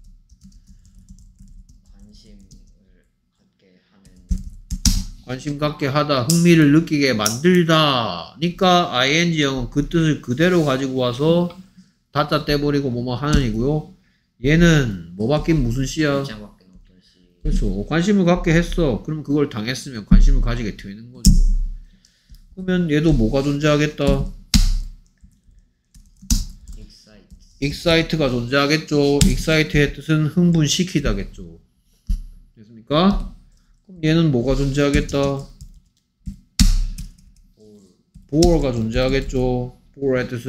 관심을 갖게 하는 관심 갖게 하다, 흥미를 느끼게 만들다 니까 ing형은 그 뜻을 그대로 가지고 와서 다짜 떼버리고 뭐뭐 하는 이고요. 얘는 뭐 바뀐 무슨 시야? 입장 바뀐 어떤 시. 그렇죠. 관심을 갖게 했어. 그럼 그걸 당했으면 관심을 가지게 되는 거죠. 그러면 얘도 뭐가 존재하겠다? excite. excite가 존재하겠죠. excite의 뜻은 흥분시키다겠죠. 됐습니까? 그럼 얘는 뭐가 존재하겠다? bore. bore가 존재하겠죠. bore의 뜻은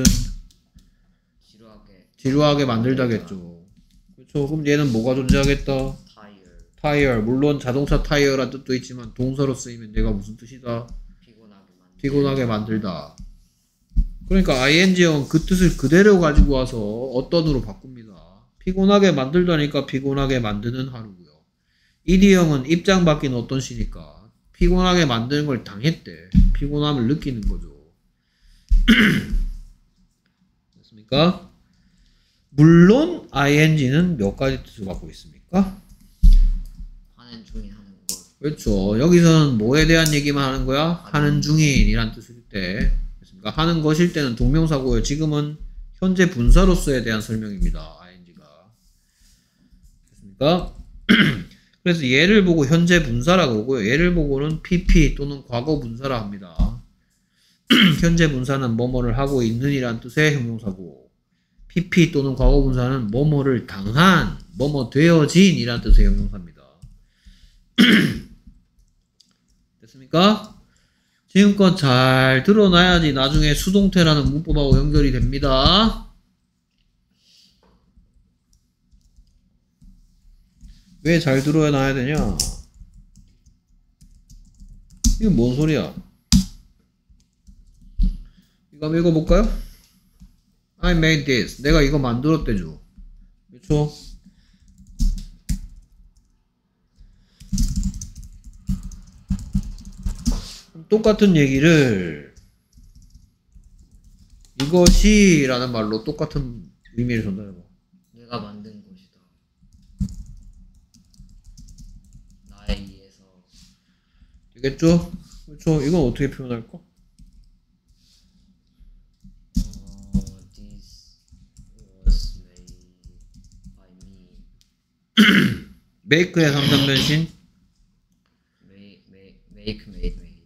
지루하게 지루하게 만들다겠죠. 그렇죠. 그럼 얘는 뭐가 존재하겠다? tire. tire. 물론 자동차 타이어란 뜻도 있지만 동사로 쓰이면 얘가 무슨 뜻이다? 피곤하게 만들다. 피곤하게 만들다. 그러니까 ing형은 그 뜻을 그대로 가지고 와서 어떤으로 바꿉니다. 피곤하게 만들다니까 피곤하게 만드는 하루고요. ed형은 입장 바뀐 어떤 시니까 피곤하게 만드는 걸 당했대. 피곤함을 느끼는 거죠. 됐습니까? 물론 ing는 몇 가지 뜻을 갖고 있습니까? 하는 중인 하는 것. 그렇죠. 여기서는 뭐에 대한 얘기만 하는 거야? 하는 중인이란 뜻일 때. 됐습니까? 하는 것일 때는 동명사고요. 지금은 현재 분사로서에 대한 설명입니다. ing가. 됐습니까? 그래서 얘를 보고 현재 분사라 그러고요. 얘를 보고는 pp 또는 과거 분사라 합니다. 현재 분사는 뭐뭐를 하고 있는 이란 뜻의 형용사고 pp 또는 과거 분사는 뭐뭐를 당한, 뭐뭐 되어진 이란 뜻의 형용사입니다. 됐습니까? 지금껏 잘 들어놔야지 나중에 수동태라는 문법하고 연결이 됩니다. 왜 잘 들어놔야 되냐? 이건 뭔 소리야? 이거 한번 읽어볼까요? I made this. 내가 이거 만들었대죠. 그렇죠? 똑같은 얘기를 이것이 라는 말로 똑같은 의미를 전달해봐. 내가 만든 것이다. 되겠죠? 그렇죠? 이건 어떻게 표현할까? Uh, this was made by me. make의 상단 변신 Make, make, make, made, made.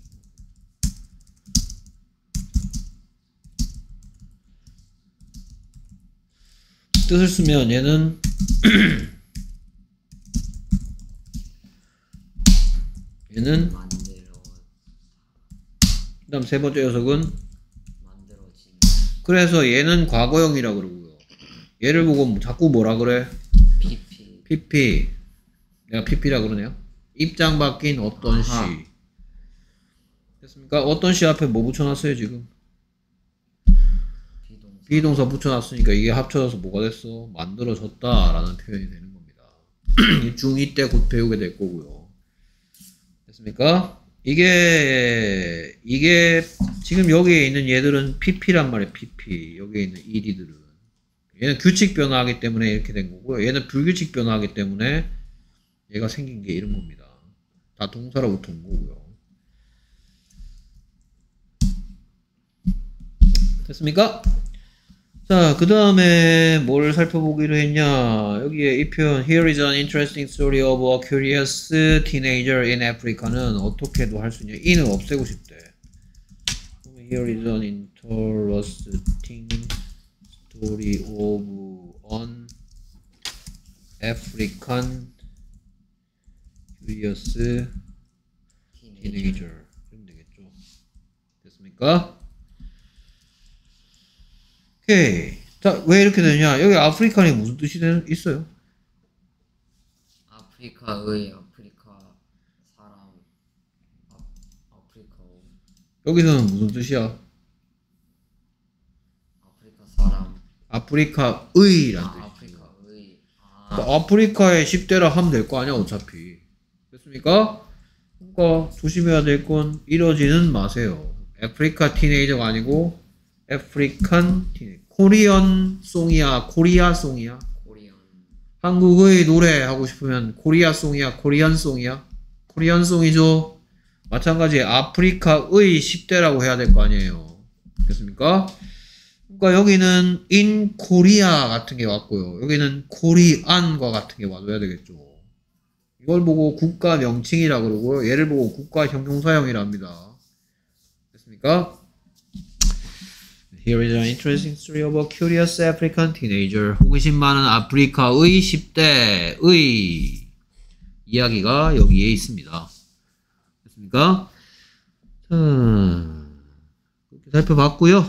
뜻을 쓰면 얘는 얘는 만들어, 그 다음 세 번째 녀석은 만들어진. 그래서 얘는 과거형이라 그러고요. 얘를 보고 뭐 자꾸 뭐라 그래? pp. pp. 내가 pp라 그러네요. 입장 바뀐 어떤 시. 아하. 됐습니까? 어떤 시 앞에 뭐 붙여놨어요 지금? 비동사. 비동사 붙여놨으니까 이게 합쳐져서 뭐가 됐어? 만들어졌다 라는 표현이 되는 겁니다. 중이 때 곧 배우게 될 거고요. 됐습니까? 이게 이게 지금 여기에 있는 얘들은 pp란 말이에요. pp. 여기에 있는 ed들은 얘는 규칙 변화하기 때문에 이렇게 된 거고요. 얘는 불규칙 변화하기 때문에 얘가 생긴 게 이런 겁니다. 다 동사로부터 온 거고요. 됐습니까? 자, 그 다음에 뭘 살펴보기로 했냐. 여기에 이 표현 Here is an interesting story of a curious teenager in Africa는 어떻게도 할 수 있냐. in을 없애고 싶대. Here is an interesting story of an African curious teenager. 그러면 되겠죠. 됐습니까? 오케이. 자, 왜 이렇게 되냐? 여기 아프리칸이 무슨 뜻이 되는, 있어요? 아프리카의 아프리카 사람. 아, 아프리카. 여기서는 무슨 뜻이야? 아프리카 사람. 아프리카의란 아, 뜻이지. 아프리카의. 아, 그러니까 아프리카의 십 대라 하면 될 거 아니야, 어차피. 됐습니까? 그러니까 조심해야 될 건 이러지는 마세요. 아프리카 티네이저가 아니고 아프리칸 티네이저. 코리안 송이야, 코리아 송이야. 코리안. 한국의 노래 하고 싶으면 코리아 송이야, 코리안 송이야. 코리안 송이죠. 마찬가지 아프리카의 십 대라고 해야 될 거 아니에요. 됐습니까? 그러니까 여기는 in Korea 같은 게 왔고요. 여기는 코리안과 같은 게 와줘야 되겠죠. 이걸 보고 국가 명칭이라 그러고요. 얘를 보고 국가 형용사형이라 합니다. 됐습니까? Here is an interesting story of a curious African teenager. 호기심 많은 아프리카의 십 대의 이야기가 여기에 있습니다. 됐습니까? 자, 그렇게 살펴봤고요.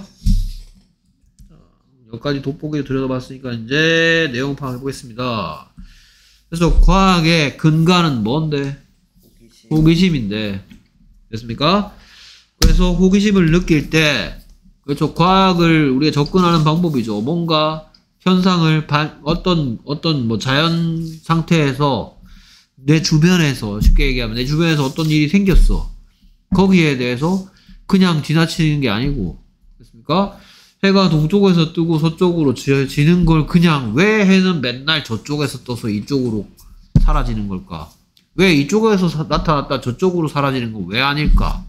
자, 여기까지 돋보기를 들여다봤으니까 이제 내용 파악해 보겠습니다. 그래서 과학의 근간은 뭔데? 호기심. 호기심인데. 됐습니까? 그래서 호기심을 느낄 때 그렇죠. 과학을 우리가 접근하는 방법이죠. 뭔가 현상을 반, 어떤 어떤 뭐 자연 상태에서 내 주변에서 쉽게 얘기하면 내 주변에서 어떤 일이 생겼어. 거기에 대해서 그냥 지나치는 게 아니고, 됐습니까? 해가 동쪽에서 뜨고 서쪽으로 지는 걸 그냥 왜 해는 맨날 저쪽에서 떠서 이쪽으로 사라지는 걸까? 왜 이쪽에서 사, 나타났다 저쪽으로 사라지는 건 왜 아닐까?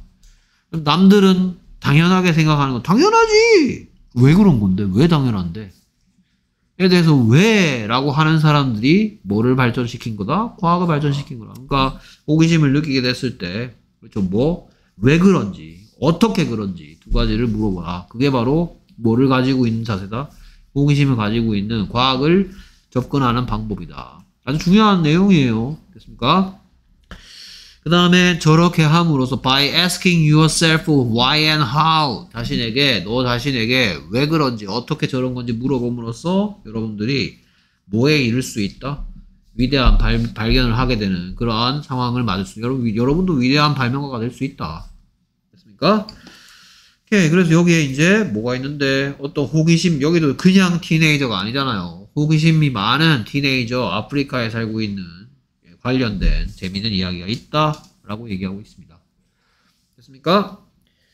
남들은 당연하게 생각하는 건 당연하지! 왜 그런 건데? 왜 당연한데? 에 대해서 왜? 라고 하는 사람들이 뭐를 발전시킨 거다? 과학을 발전시킨 거다. 그러니까 호기심을 느끼게 됐을 때 그렇죠. 뭐? 왜 그런지 어떻게 그런지 두 가지를 물어보라. 그게 바로 뭐를 가지고 있는 자세다? 호기심을 가지고 있는 과학을 접근하는 방법이다. 아주 중요한 내용이에요. 됐습니까? 그 다음에 저렇게 함으로써 by asking yourself why and how 자신에게 너 자신에게 왜 그런지 어떻게 저런 건지 물어봄으로써 여러분들이 뭐에 이를 수 있다? 위대한 발, 발견을 하게 되는 그러한 상황을 맞을 수 여러분, 여러분도 위대한 발명가가 될 수 있다. 됐습니까? 오케이. 그래서 여기에 이제 뭐가 있는데 어떤 호기심 여기도 그냥 티네이저가 아니잖아요. 호기심이 많은 티네이저 아프리카에 살고 있는 관련된 재미있는 이야기가 있다라고 얘기하고 있습니다. 됐습니까?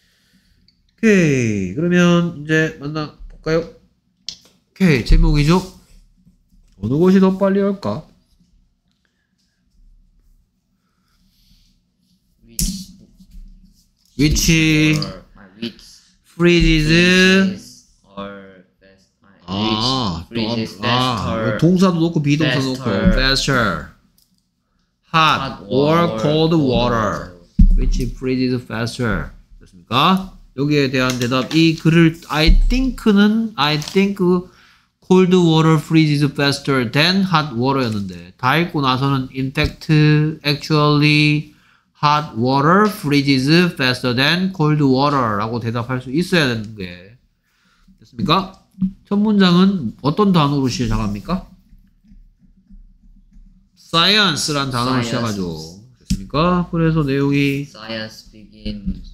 오케이. 그러면 이제 만나 볼까요? 오케이. 제목이죠. 어느 것이 더 빨리 할까? Which which or uh, which freezes freezes or fast, uh, 아, which freezes 또, 아, faster, 동사도 놓고 비동사 놓고 faster. faster hot hot or water, cold cold water water. which freezes faster 됐습니까? 여기에 대한 대답 이 글을 I think는 I think cold water freezes faster than hot water였는데 다 읽고 나서는 in fact actually hot water freezes faster than cold water 라고 대답할 수 있어야 되는 게 됐습니까? 첫 문장은 어떤 단어로 시작합니까? science란 단어로 Science. 시작하죠. 됐습니까? 그래서 내용이 Science begins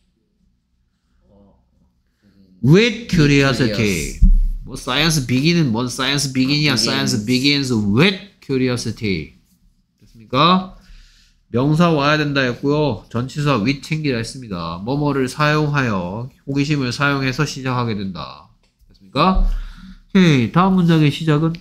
with curiosity. curious. 뭐 science begin은 뭔 science begin이야? 아, science begins. begins with curiosity. 됐습니까? 명사 와야 된다 했고요. 전치사 with 챙기라 했습니다. 뭐뭐를 사용하여 호기심을 사용해서 시작하게 된다. 됐습니까? 오케이. 다음 문장의 시작은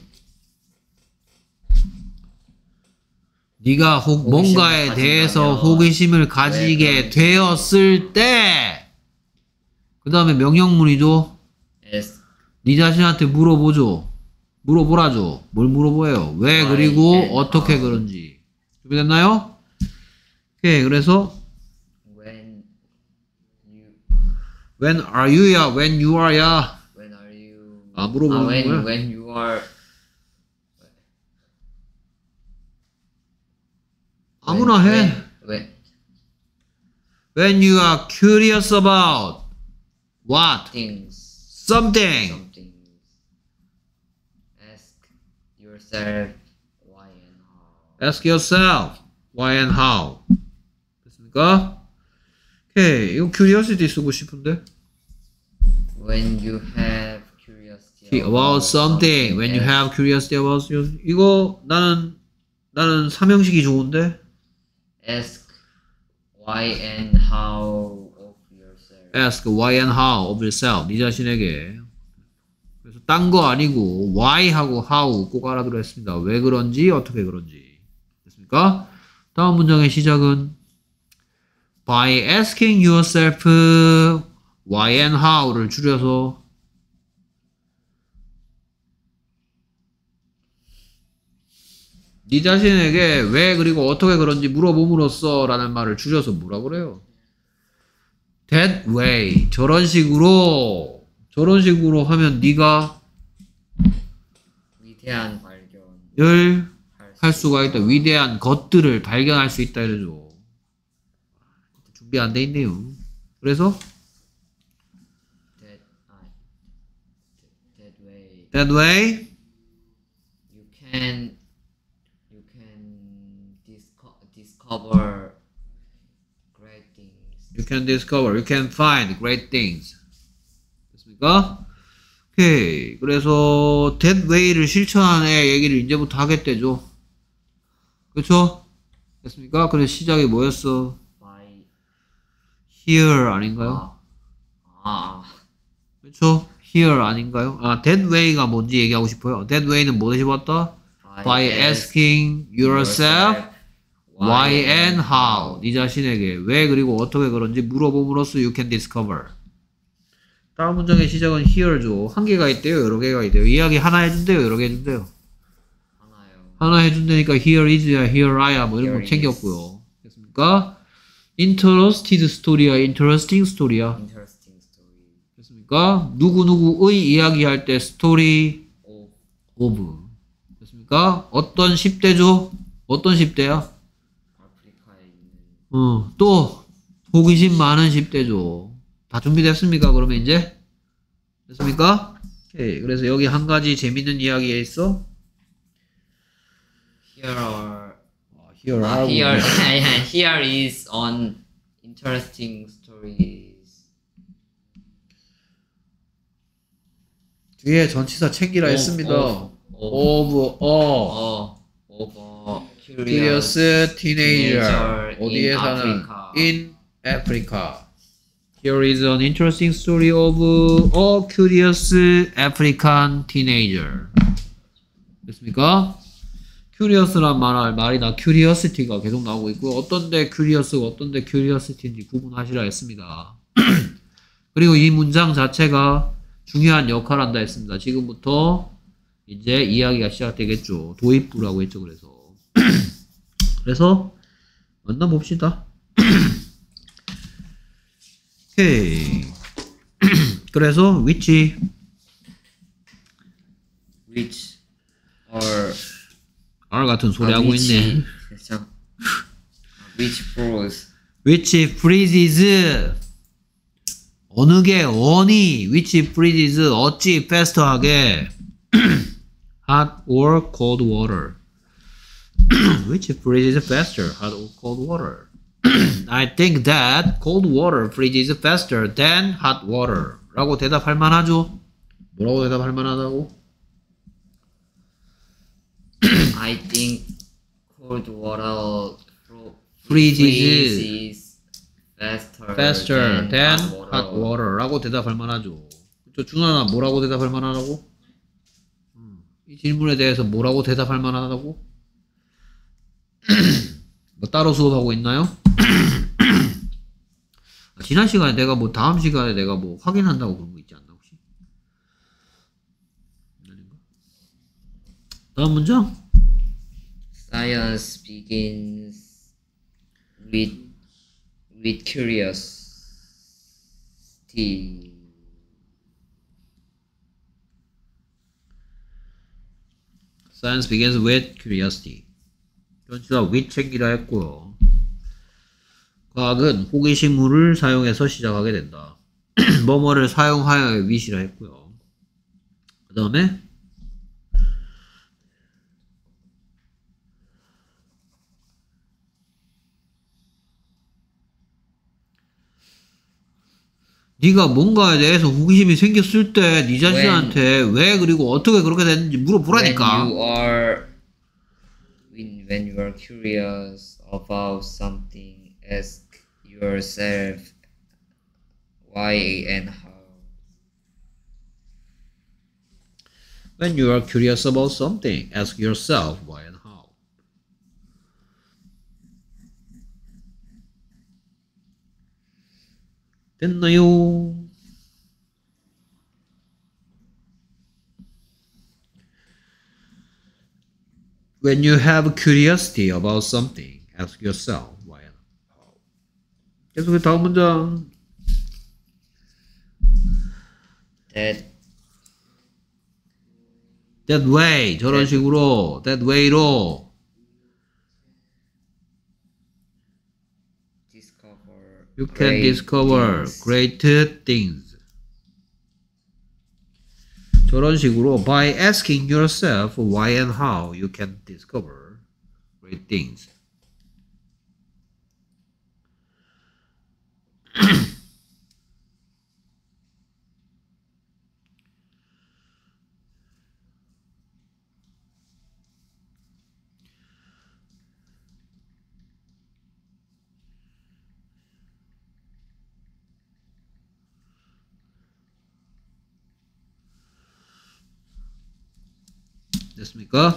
네가 호, 호기심을 뭔가에 가진다면 대해서 호기심을 가지게 왜 그런지. 되었을 때 그 다음에 명령문이죠. ask 네 자신한테 물어보죠. 물어보라죠. 뭘 물어보예요? 왜 Why 그리고 and 어떻게 how. 그런지. 준비됐나요? 오케이. 그래서 when you when are you야? when you are야? when are you 아, 물어보는 when, 거야? when you are 아무나 when, 해. when, when when you are curious about what? things something. something ask yourself why and how Ask yourself why and how. 됐습니까? 오케이. 이거 curiosity 쓰고 싶은데. when you have curiosity about something. when you ask have curiosity about something. 이거 나는 나는 삼형식이 좋은데. ask why and how of yourself Ask why and how of yourself. 네 자신에게. 그래서 딴 거 아니고 why하고 how 꼭 알아들어 했습니다. 왜 그런지 어떻게 그런지. 됐습니까? 다음 문장의 시작은 by asking yourself why and how를 줄여서 네 자신에게 왜 그리고 어떻게 그런지 물어봄으로써 라는 말을 줄여서 뭐라 그래요? That way. 저런 식으로 저런 식으로 하면 네가 위대한 발견을 을 할 할 수가 있다. 위대한 것들을 발견할 수 있다 이러죠. 준비 안 돼 있네요. 그래서 that, uh, that way that way you can you can disco discover great things you can discover, you can find great things. 됐습니까? 오케이. 그래서 that way를 실천하는 애 얘기를 이제부터 하겠대죠. 그렇죠? 됐습니까? 그래서 시작이 뭐였어? by Here 아닌가요? 아, 아 그렇죠? Here 아닌가요? 아, that way가 뭔지 얘기하고 싶어요. That way는 뭐 대신 왔다? By asking yourself why and how. 네 자신에게 왜 그리고 어떻게 그런지 물어봄으로써 you can discover. 다음 문장의 시작은 here죠. 한 개가 있대요. 여러 개가 있대요. 이야기 하나 해준대요. 여러 개 해준대요. 하나요. 하나 해준다니까 here is야, here I야 뭐 이런 거 Here 챙겼고요. 됐습니까? interested story야, interesting story야. Interesting story 됐습니까? 누구누구의 이야기할 때 story of of. 됐습니까? 어떤 십 대죠? 어떤 십 대야? 아프리카에 있는 어, 또 호기심 많은 십 대죠. 다 준비됐습니까? 그러면 이제 됐습니까? 오케이. 그래서 여기 한 가지 재밌는 이야기가 있어. here are Here 아, are here here is an interesting stories 뒤에 전치사 챙기라 of, 했습니다. of, of, of, of, of, of a curious curious teenager. teenager 어디에 in 사는? Africa. In Africa. Here is an interesting story of a curious African teenager. 됐습니까? curious란 말, 말이나 curiosity가 계속 나오고 있고요. 어떤데 curious가 어떤데 curiosity인지 구분하시라 했습니다. 그리고 이 문장 자체가 중요한 역할을 한다 했습니다. 지금부터 이제 이야기가 시작되겠죠. 도입부라고 했죠. 그래서 그래서 만나봅시다. 오케이. 그래서 which which or R 같은 소리 아, 하고 which, 있네. 참, which flows which freezes 어느 게 어니 which freezes 어찌 faster하게 hot or cold water which freezes faster hot or cold water I think that cold water freezes faster than hot water 라고 대답할 만하죠. 뭐라고 대답할 만하다고? I think cold water fro- freezes freezes faster, faster than, than hot water. hot water 라고 대답할 만하죠. 저 준하나 뭐라고 대답할 만하다고? 음, 이 질문에 대해서 뭐라고 대답할 만하다고? 뭐 따로 수업하고 있나요? 아, 지난 시간에 내가 뭐 다음 시간에 내가 뭐 확인한다고 그런 거 있지 않나 혹시? 아닌가? 다음 문장. Science begins with with curiosity. Science begins with curiosity. 전치사 with 챙기라 했고요. 과학은 호기심을 사용해서 시작하게 된다. 뭐뭐를 사용하여 with이라 했고요. 그 다음에 네가 뭔가에 대해서 호기심이 생겼을 때 네 자신한테 when, 왜 그리고 어떻게 그렇게 됐는지 물어보라니까. When you are when, when you are curious about something, ask yourself why and how. When you are curious about something, ask yourself why and how. 됐나요? When you have curiosity about something, ask yourself why and how. 계속해 다음 문장. That That way 저런 식으로 that way로 discover you can great discover things. great things. 저런 식으로 by asking yourself why and how you can discover great things. 됐습니까?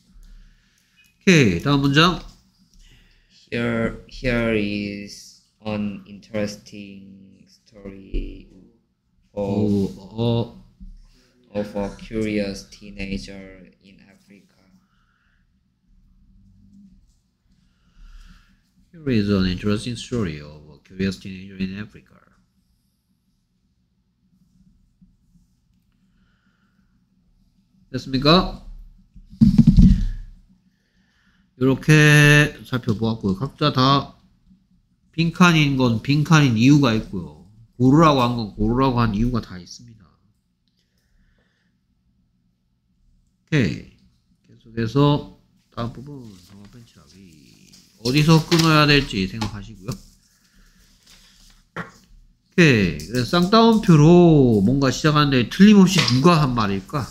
오케이, 다음 문장. Here, here is an interesting story of, 오, 어, of a curious teenager in Africa. Here is an interesting story of a curious teenager in Africa. 됐습니까? 이렇게 살펴보았고요. 각자 다 빈칸인 건 빈칸인 이유가 있고요. 고르라고 한 건 고르라고 한 이유가 다 있습니다. 오케이. 계속해서 다음 부분 상황 벤치라기 어디서 끊어야 될지 생각하시고요. 오케이. 그래서 쌍따옴표로 뭔가 시작하는데 틀림없이 누가 한 말일까?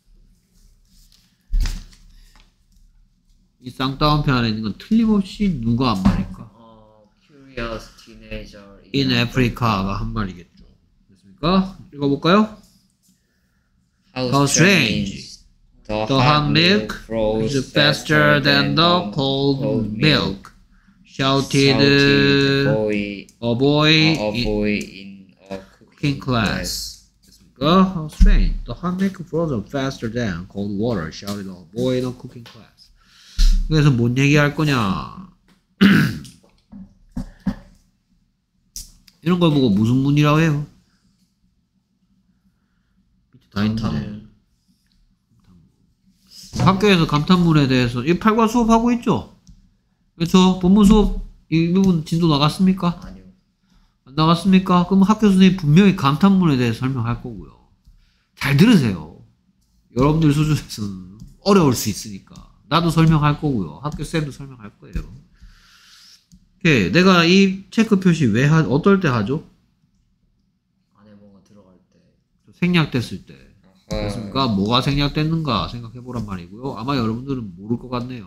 이 쌍따옴표 안에 있는 건 틀림없이 누가 한 말일까? Uh, curious teenager In Africa가 한 말이겠죠. 됐습니까? 읽어볼까요? How, How strange. strange. The, The hot milk froze faster than the cold milk. Shouted shouted boy, a boy a in boy in a cooking class. 됐습니까? How strange. The hot milk froze faster than cold water. Shouted a boy in a cooking class. 그래서 뭔 얘기할 거냐? 이런 걸 보고 무슨 문이라고 해요? 다 있는데. 학교에서 감탄문에 대해서 이 팔과 수업하고 있죠? 그렇죠? 본문 수업 이 부분 진도 나갔습니까? 아니요. 안 나갔습니까? 그럼 학교 선생님이 분명히 감탄문에 대해서 설명할 거고요. 잘 들으세요. 여러분들 수준에서는 어려울 수 있으니까. 나도 설명할 거고요. 학교 쌤도 설명할 거예요. 오케이. 내가 이 체크 표시 왜 하, 어떨 때 하죠? 안에 뭔가 들어갈 때. 생략됐을 때. 아하. 그렇습니까? 뭐가 생략됐는가 생각해보란 말이고요. 아마 여러분들은 모를 것 같네요.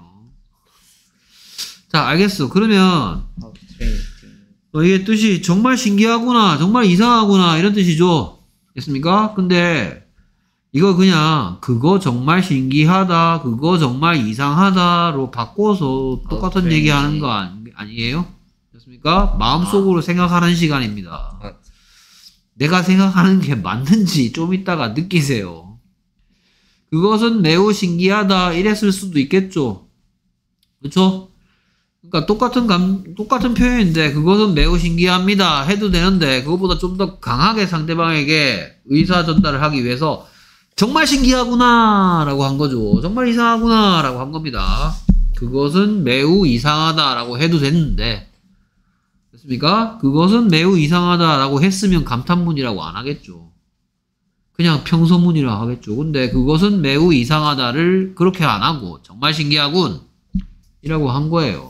자, 알겠어. 그러면 How strange. 어, 이게 뜻이 정말 신기하구나, 정말 이상하구나 이런 뜻이죠. 됐습니까? 근데 이거 그냥 그거 정말 신기하다, 그거 정말 이상하다로 바꿔서 똑같은 strange. 얘기하는 거 아니, 아니에요? 됐습니까? 마음속으로 아. 생각하는 시간입니다. 아, 내가 생각하는 게 맞는지 좀 이따가 느끼세요. 그것은 매우 신기하다 이랬을 수도 있겠죠. 그렇죠? 그러니까 똑같은 감, 똑같은 표현인데 그것은 매우 신기합니다 해도 되는데 그것보다 좀 더 강하게 상대방에게 의사 전달을 하기 위해서 정말 신기하구나 라고 한 거죠. 정말 이상하구나 라고 한 겁니다. 그것은 매우 이상하다 라고 해도 됐는데 됐습니까? 그것은 매우 이상하다 라고 했으면 감탄문이라고 안 하겠죠. 그냥 평소문이라고 하겠죠. 근데 그것은 매우 이상하다를 그렇게 안 하고 정말 신기하군 이라고 한 거예요.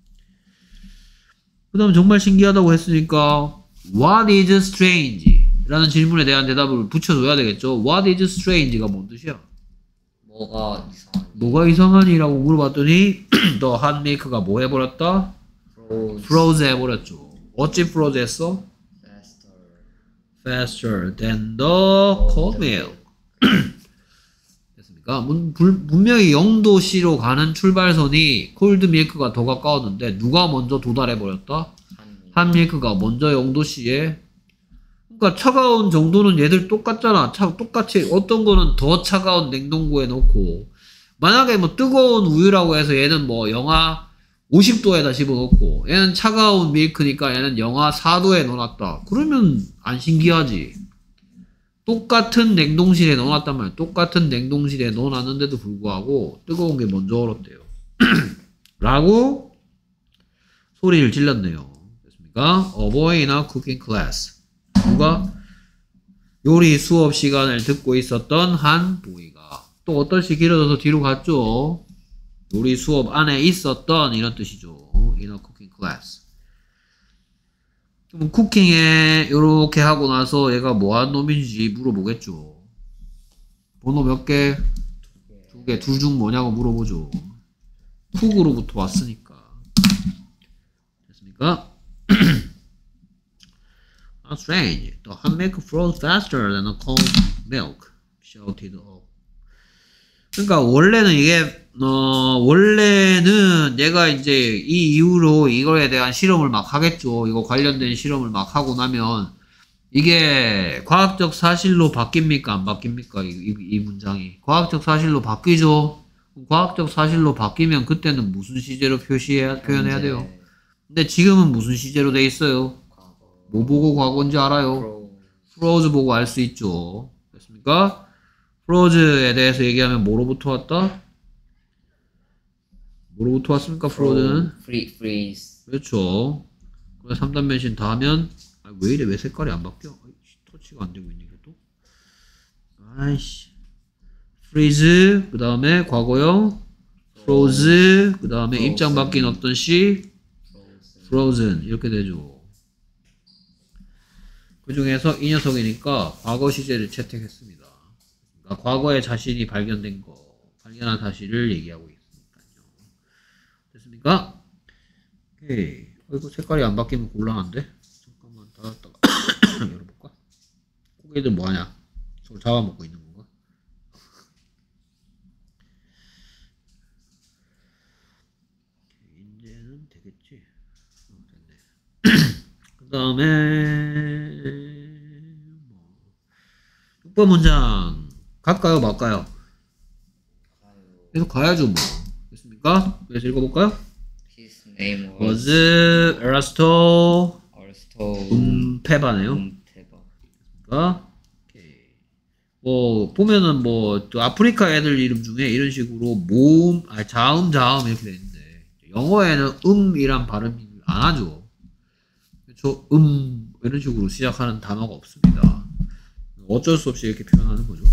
그 다음 정말 신기하다고 했으니까 What is strange? 라는 질문에 대한 대답을 붙여줘야 되겠죠. What is strange가 뭔 뜻이야? 뭐가 이상하니? 뭐가 이상하니라고 물어봤더니 The hot milk가 뭐 해버렸다? Froze Froze 해버렸죠. 어찌 froze 했어? faster. Faster than the cold milk. 됐습니까? 문, 불, 분명히 영도시로 가는 출발선이 cold milk가 더 가까웠는데 누가 먼저 도달해버렸다? 한 hot milk가 먼저 영도시에. 그러니까 차가운 정도는 얘들 똑같잖아. 차, 똑같이 어떤 거는 더 차가운 냉동고에 넣고 만약에 뭐 뜨거운 우유라고 해서 얘는 뭐 영하 오십 도에다 집어넣고 얘는 차가운 밀크니까 얘는 영하 사 도에 넣어놨다. 그러면 안 신기하지. 똑같은 냉동실에 넣어놨단 말이야. 똑같은 냉동실에 넣어놨는데도 불구하고 뜨거운 게 먼저 얼었대요. 라고 소리를 질렀네요. 됐습니까? A boy in a cooking class. 누가? 요리 수업 시간을 듣고 있었던 한 보이가 또 어떨지 길어져서 뒤로 갔죠. 요리 수업 안에 있었던 이런 뜻이죠. In a cooking class. 그럼 쿠킹에 요렇게 하고 나서 얘가 뭐한 놈인지 물어보겠죠. 번호 몇 개? 두 개. 둘 중 뭐냐고 물어보죠. 쿡으로부터 왔으니까. 됐습니까? How strange. The hot milk froze faster than the cold milk. Shouted up. 그러니까 원래는 이게 어 원래는 얘가 이제 이 이후로 이거에 대한 실험을 막 하겠죠. 이거 관련된 실험을 막 하고 나면 이게 과학적 사실로 바뀝니까? 안 바뀝니까? 이, 이, 이 문장이 과학적 사실로 바뀌죠. 과학적 사실로 바뀌면 그때는 무슨 시제로 표시해야 표현해야 돼요? 근데 지금은 무슨 시제로 돼 있어요? 뭐 보고 과거인지 알아요? froze 보고 알 수 있죠. 됐습니까? froze에 대해서 얘기하면 뭐로부터 왔다? 뭐로부터 왔습니까? froze는? freeze. 그렇죠. 그래서 삼 단 변신 다 하면 아, 왜 이래? 왜 색깔이 안 바뀌어? 아이씨, 터치가 안 되고 있네 이게 또. 아이씨. freeze 그 다음에 과거형 froze 그 다음에 입장 바뀐 어떤 시 frozen 이렇게 되죠. 그 중에서 이 녀석이니까 과거 시제를 채택했습니다. 그러니까 과거에 자신이 발견된 거, 발견한 사실을 얘기하고 있으니까요. 됐습니까? 오케이. 어, 이거 색깔이 안 바뀌면 곤란한데? 잠깐만 닫았다가 열어볼까? 고개들 뭐하냐? 서로 잡아먹고 있는 건가? 됐지? 어, 됐네. 그 다음에 육 번 문장 갈까요 말까요? 계속 가야죠 뭐. 됐습니까? 그래서 읽어볼까요? His name was was Aristo Aristo 음페바네요. Umpeba. 그러니까 오케이. 뭐 보면은 뭐 또 아프리카 애들 이름 중에 이런 식으로 모음, 아 자음 자음 이렇게 돼 있는데 영어에는 음이란 발음을 안 하죠. 그렇죠? 음 이런 식으로 시작하는 단어가 없습니다. 어쩔 수 없이 이렇게 표현하는 거죠.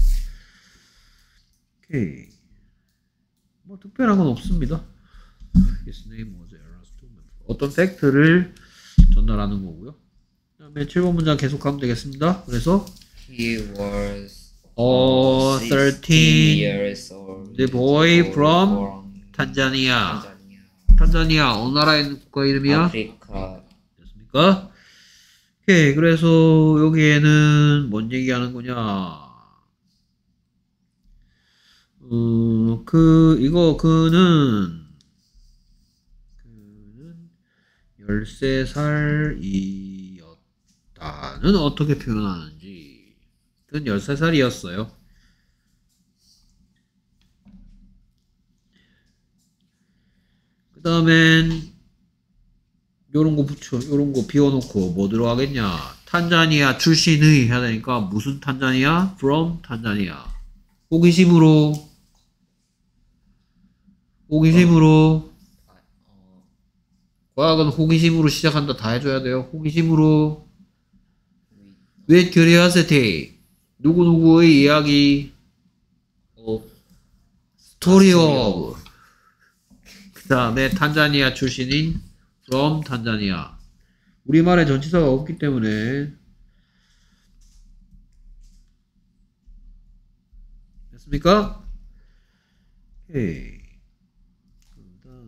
오케이. 뭐 특별한 건 없습니다. His name was Erasto. 어떤 팩트를 전달하는 거고요. 그 다음에 칠 번 문장 계속하면 되겠습니다. 그래서 He was 어, sixteen thirteen years old. the boy from from 탄자니아. Tanzania. 탄자니아 어느 나라에 있는 국가 이름이야? 아프리카. 됐습니까? 오케이. 그래서 여기에는 뭔 얘기하는 거냐? 어, 그 이거 그는 그는 열세 살이었다는 어떻게 표현하는지. 그는 열세 살이었어요. 그 다음엔 요런 거 붙여, 요런 거 비워놓고 뭐 들어가겠냐? 탄자니아 출신의 해야 되니까 무슨 탄자니아? from 탄자니아. 호기심으로 호기심으로 어, 과학은 호기심으로 시작한다 다 해줘야 돼요. 호기심으로 with with curiosity 누구누구의 이야기 of story story of 그 다음에 탄자니아 출신인 from 탄자니아 우리말에 전치사가 없기 때문에 됐습니까? 오케이. 그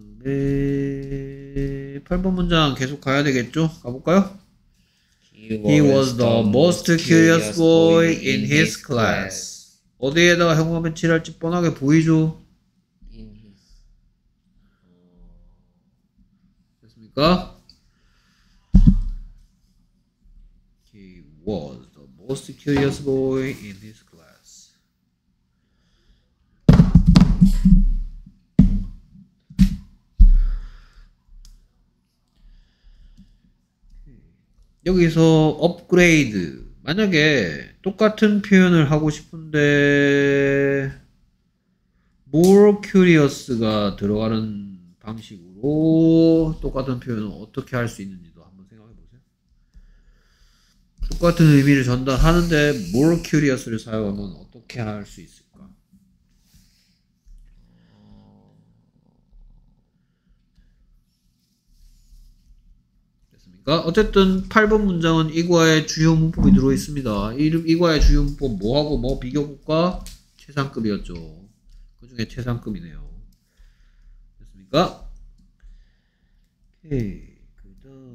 다음에 팔 번 문장 계속 가야 되겠죠? 가볼까요? He was the most curious boy in his class. 어디에다가 형광펜 칠할지 뻔하게 보이죠? in his 됐습니까? He was the most curious boy in his class. 여기서 업그레이드 만약에 똑같은 표현을 하고 싶은데 more curious가 들어가는 방식으로 똑같은 표현을 어떻게 할 수 있는지도 한번 생각해 보세요. 똑같은 의미를 전달하는데 more curious를 사용하면 어떻게 할 수 있을까? 됐습니까? 어쨌든 팔 번 문장은 이과의 주요 문법이 들어 있습니다. 이과의 주요 문법 뭐하고 뭐 비교국가 최상급이었죠. 그 중에 최상급이네요. 됐습니까? 오케이. 그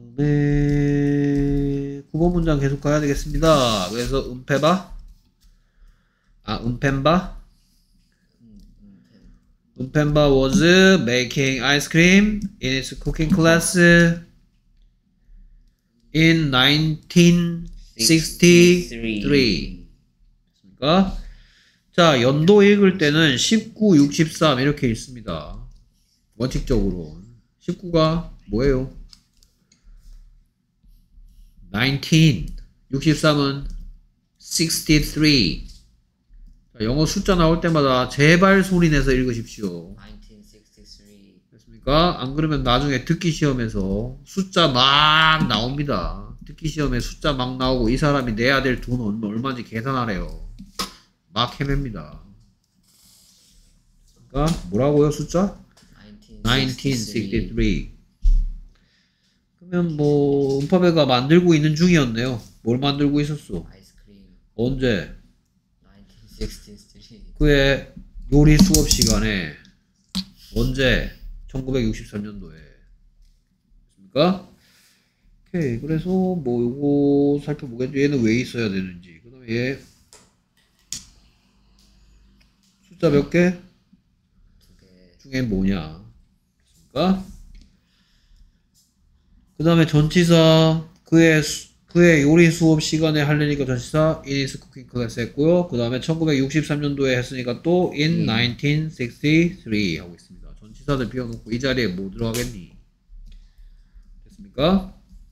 다음에 구 번 문장 계속 가야 되겠습니다. 그래서 음페바 아 음펜바 음펜바 was making ice cream in its cooking class in nineteen sixty-three. 됐습니까? 자, 연도 읽을 때는 십구, 육십삼 이렇게 읽습니다. 원칙적으로. 십구가 뭐예요? nineteen. 육십삼은 sixty-three. 자, 영어 숫자 나올 때마다 제발 소리 내서 읽으십시오. nineteen sixty-three. 됐습니까? 안 그러면 나중에 듣기 시험에서 숫자 막 나옵니다. 듣기 시험에 숫자 막 나오고 이 사람이 내야 될 돈 얼마인지 계산하래요. 막 헤맵니다. 그러니까 뭐라고요 숫자? nineteen sixty-three. 그러면 뭐 음파배가 만들고 있는 중이었네요. 뭘 만들고 있었어? 아이스크림. 언제? nineteen sixty-three. 그의 요리 수업 시간에 언제? 천구백육십삼 년도에. 됐습니까? 오케이. 그래서 뭐 요거 살펴보겠죠. 얘는 왜 있어야 되는지. 그 다음에 얘 숫자 몇 개? 두 개. 중에 뭐냐. 됐습니까? 오케이. 그 다음에 칠 번 문장 계속 가야 되겠습니다. 그래서 음페바 was making ice cream in its cooking class in nineteen sixty-three. 그 중에 최상급이었죠. 그 중에 뭐냐. 숫자 몇 개? 두 개. 중에 뭐냐. 됐습니까? 그 다음에 전치사 그의 수, 그의 요리 수업 시간에 하려니까 전치사 in his cooking class 했고요. 그 다음에 천구백육십삼 년도에 했으니까 또 in 음. nineteen sixty-three 하고 있습니다. 전치사들 비워놓고 이 자리에 뭐 들어가겠니? 됐습니까?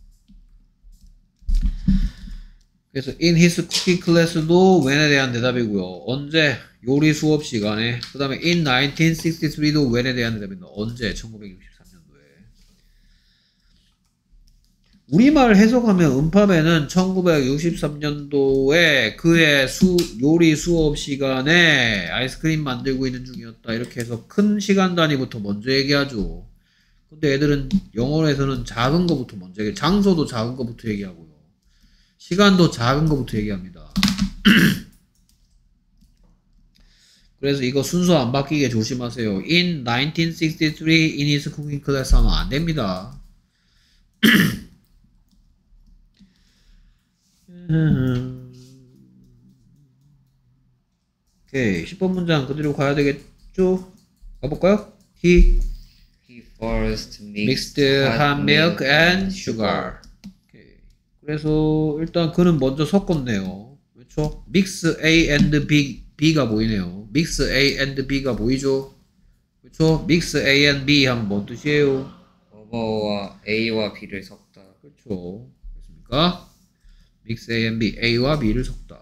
그래서 in his cooking class도 when에 대한 대답이고요. 언제? 요리 수업 시간에. 그 다음에 in nineteen sixty-three도 when에 대한 대답입니다. 언제? 천구백육십삼 년도에. 우리말 해석하면 음파배는 천구백육십삼 년도에 그의 수, 요리 수업 시간에 아이스크림 만들고 있는 중이었다. 이렇게 해서 큰 시간 단위부터 먼저 얘기하죠. 근데 애들은 영어에서는 작은 거부터 먼저 얘기해. 장소도 작은 거부터 얘기하고요. 시간도 작은 거부터 얘기합니다. 그래서 이거 순서 안 바뀌게 조심하세요. in nineteen sixty-three in his cooking class 하면 안 됩니다. 오케이. 십 번 문장 그대로 가야 되겠죠? 가볼까요? He He first mixed mixed hot milk and sugar. 오케이. 그래서 일단 그는 먼저 섞었네요. 그렇죠? mix A and B, B가 보이네요. mix A and B가 보이죠? 그렇죠? mix A and B 하면 뭔 뜻이에요? 뭐뭐와 A와 B를 섞다. 그렇죠. 됐습니까? mix A and B, A와 B를 섞다.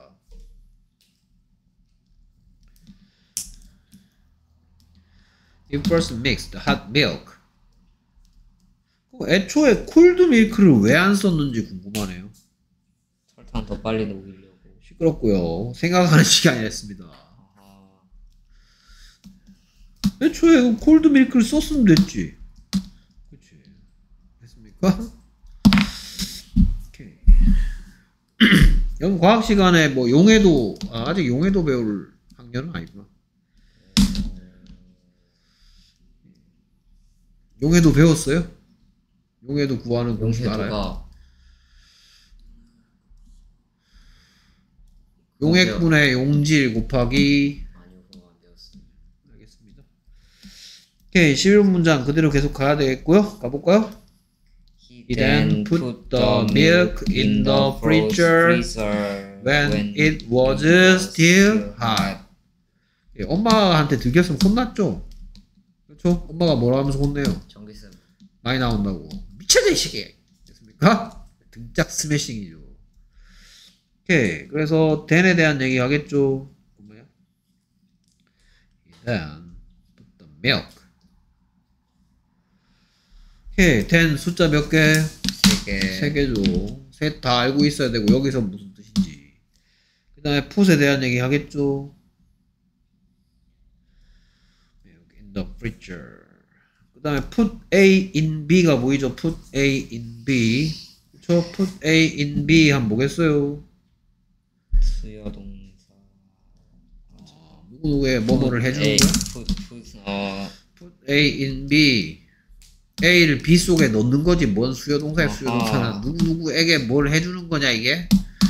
He first mixed hot milk. 애초에 콜드 밀크를 왜 안 썼는지 궁금하네요. 설탕 더 빨리 녹이려고. 시끄럽고요. 생각하는 시간이 됐습니다. 아하. 애초에 콜드 밀크를 썼으면 됐지. 그치. 됐습니까? 오케이. 여러분 과학 시간에 뭐 용해도 아, 아직 용해도 배울 학년은 아니구나. 용해도 배웠어요? 용해도 구하는 공식 알아요? 용해분의 용질 곱하기 아니요, 그거 안 되었습니다. 알겠습니다. 오케이, 십일 번 문장 그대로 계속 가야 되겠고요. 가볼까요? He He then put the milk in the freezer when it was still hot. 예, 엄마한테 들켰으면 혼났죠? 그렇죠? 엄마가 뭐라 하면서 혼내요? 전기세 많이 나온다고. 미쳐져 이 시기! 됐습니까? 등짝 스매싱이죠. 오케이. 그래서 then에 대한 얘기 하겠죠. 뭐야? then put the milk. 오케이. ten 숫자 몇 개? 세 개. 세 개죠. 셋 다 알고 있어야 되고 여기서 무슨 뜻인지. 그 다음에 put에 대한 얘기 하겠죠. milk in the freezer. 그 다음에 put A in B가 보이죠? put A in B. 그쵸? put A in B 하면 뭐겠어요? 수요동사. 어, 누구누구의 뭐뭐를 해주는 A, 거야? put, put, 어, put A in B. A를 B 속에 넣는 거지. 뭔 수요동사야, 아하. 수요동사는. 누구누구에게 뭘 해주는 거냐, 이게?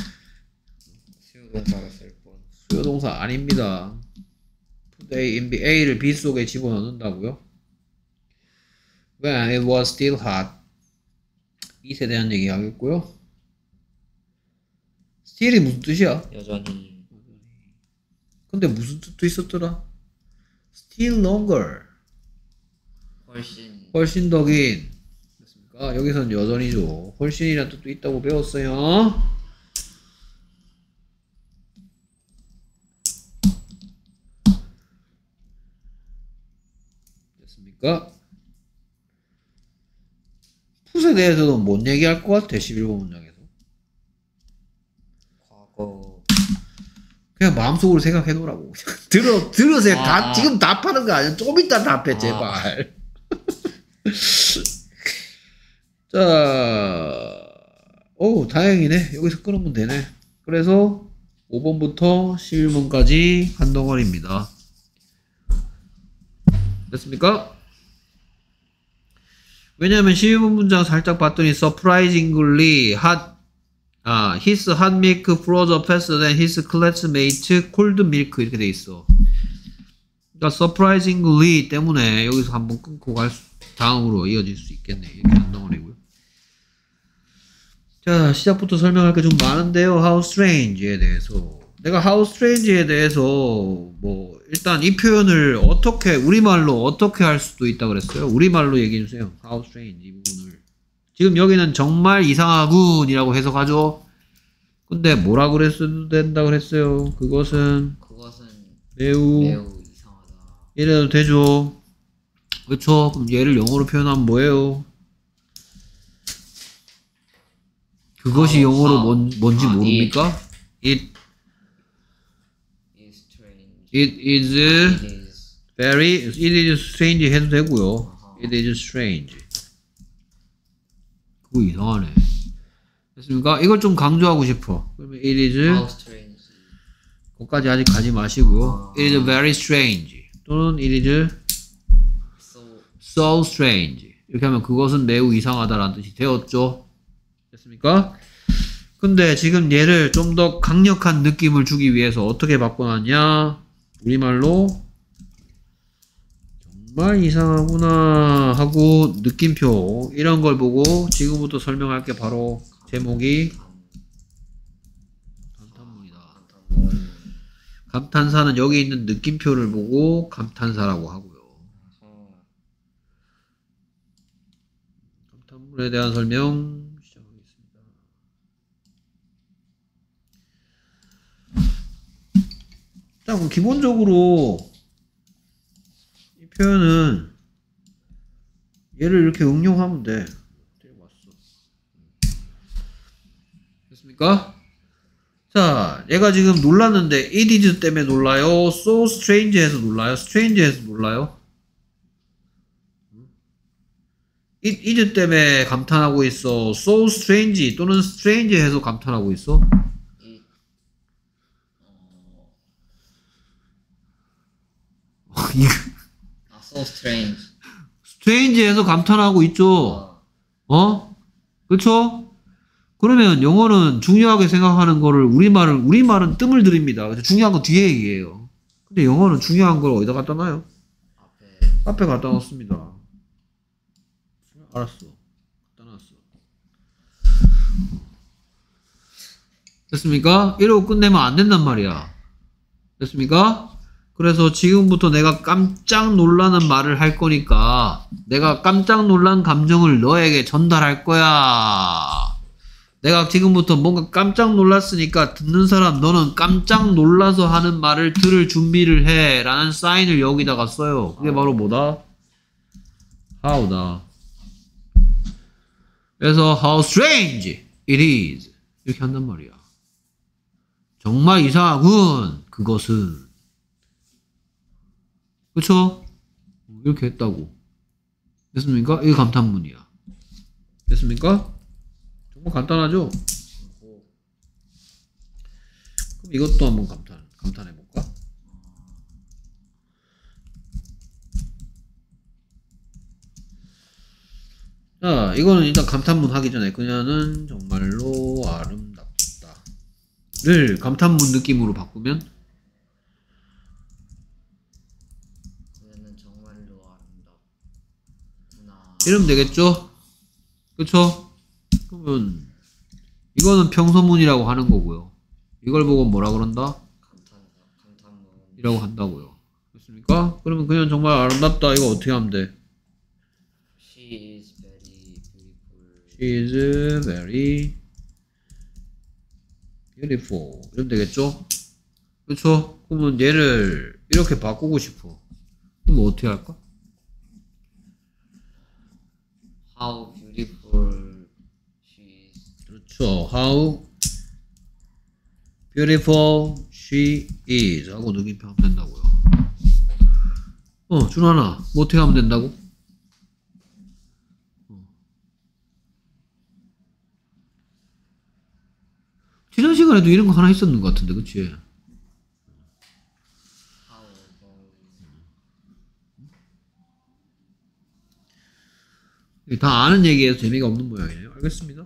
수요동사로 쓸 뻔. 수요동사 아닙니다. put A in B. A를 B 속에 집어넣는다고요? When it was still hot. it에 대한 얘기 하겠고요. still이 무슨 뜻이야? 여전히. 근데 무슨 뜻도 있었더라? still longer. 훨씬. 훨씬 더 긴. 됐습니까? 여기서는 여전히죠. 훨씬이라는 뜻도 있다고 배웠어요. 됐습니까? 풋에 대해서는 뭔 얘기할 것 같아? 십일 번 문장에서. 과거. 그냥 마음속으로 생각해 놓으라고. 들어, 들으세요. 아. 다, 지금 답하는 거 아니야. 좀 이따 답해, 제발. 자, 오, 다행이네. 여기서 끊으면 되네. 그래서 오 번부터 십일 번까지 한 덩어리입니다. 됐습니까? 왜냐면 십일 번 문장 살짝 봤더니 surprisingly hot, 아, his hot milk froze faster than his classmate cold milk 이렇게 돼 있어. 그러니까 surprisingly 때문에 여기서 한번 끊고 갈 수, 다음으로 이어질 수 있겠네. 이렇게 한 덩어리고요. 자, 시작부터 설명할 게 좀 많은데요. How strange에 대해서. 내가 how strange에 대해서 뭐 일단 이 표현을 어떻게 우리말로 어떻게 할 수도 있다 그랬어요. 우리말로 얘기해 주세요. How strange 이 부분을. 지금 여기는 정말 이상하군이라고 해석하죠. 근데 뭐라 그랬어도 된다 그랬어요. 그것은 그것은 매우, 매우 이상하다. 이래도 되죠. 그렇죠? 그럼 얘를 영어로 표현하면 뭐예요? 그것이 How, 영어로 how. 뭔, 뭔지 아, 모릅니까? It It's strange. It is It is. very, it is strange 해도 되고요. 아하. It is strange. 그거 이상하네. 됐습니까? 이걸 좀 강조하고 싶어. 그러면 it How is, strange. 거기까지 아직 가지 마시고요. 아. It is very strange. 또는 it is So so strange. 이렇게 하면 그것은 매우 이상하다라는 뜻이 되었죠. 됐습니까? 근데 지금 얘를 좀 더 강력한 느낌을 주기 위해서 어떻게 바꿔놨냐? 우리말로 정말 이상하구나 하고 느낌표 이런 걸 보고 지금부터 설명할 게 바로 제목이 감탄문이다. 감탄문. 감탄사는 여기 있는 느낌표를 보고 감탄사라고 하고요. 어. 감탄문에 대한 설명 시작하겠습니다. 자, 그럼 기본적으로 이 표현은 얘를 이렇게 응용하면 돼. 됐습니까? 자, 얘가 지금 놀랐는데 it is 때문에 놀라요? so strange 해서 놀라요? strange 해서 놀라요? it is 때문에 감탄하고 있어? so strange 또는 strange 해서 감탄하고 있어? It, 어, 이거 아, so strange. strange 해서 감탄하고 있죠? 어. 어? 그렇죠? 그러면 영어는 중요하게 생각하는 거를 우리말은 우리말은 뜸을 들입니다. 그래서 중요한 거 뒤에 얘기해요. 근데 영어는 중요한 걸 어디다 갖다 놔요? 앞에. 앞에 갖다 놨습니다. 알았어. 갖다 놨어. 됐습니까? 이러고 끝내면 안 된단 말이야. 됐습니까? 그래서 지금부터 내가 깜짝 놀라는 말을 할 거니까 내가 깜짝 놀란 감정을 너에게 전달할 거야. 내가 지금부터 뭔가 깜짝 놀랐으니까 듣는 사람 너는 깜짝 놀라서 하는 말을 들을 준비를 해 라는 사인을 여기다가 써요. 그게 바로 뭐다? how다. 그래서 how strange it is 이렇게 한단 말이야. 정말 이상하군 그것은. 그쵸? 이렇게 했다고. 됐습니까? 이게 감탄문이야. 됐습니까? 정말 간단하죠? 그럼 이것도 한번 감탄, 감탄해볼까? 자, 이거는 일단 감탄문 하기 전에 그녀는 정말로 아름답다 를 감탄문 느낌으로 바꾸면 그녀는 정말로 아름답구나. 이러면 되겠죠? 그쵸? 그러면 이거는 평서문이라고 하는 거고요. 이걸 보고 뭐라 그런다? 감탄, 감탄문. 이라고 한다고요. 됐습니까? 그러면 그냥 정말 아름답다. 이거 어떻게 하면 돼? She is very beautiful. She is very beautiful. 이러면 되겠죠? 그쵸? 그러면 얘를 이렇게 바꾸고 싶어. 그럼 어떻게 할까? How beautiful she is. 그렇죠. How beautiful she is 하고 느낌표 하면 된다고요. 어, 준하나, 뭐 어떻게 하면 된다고? 어. 지난 시간에도 이런 거 하나 있었는 것 같은데, 그치? How about 다 아는 얘기에서 재미가 없는 모양이네요. 알겠습니다.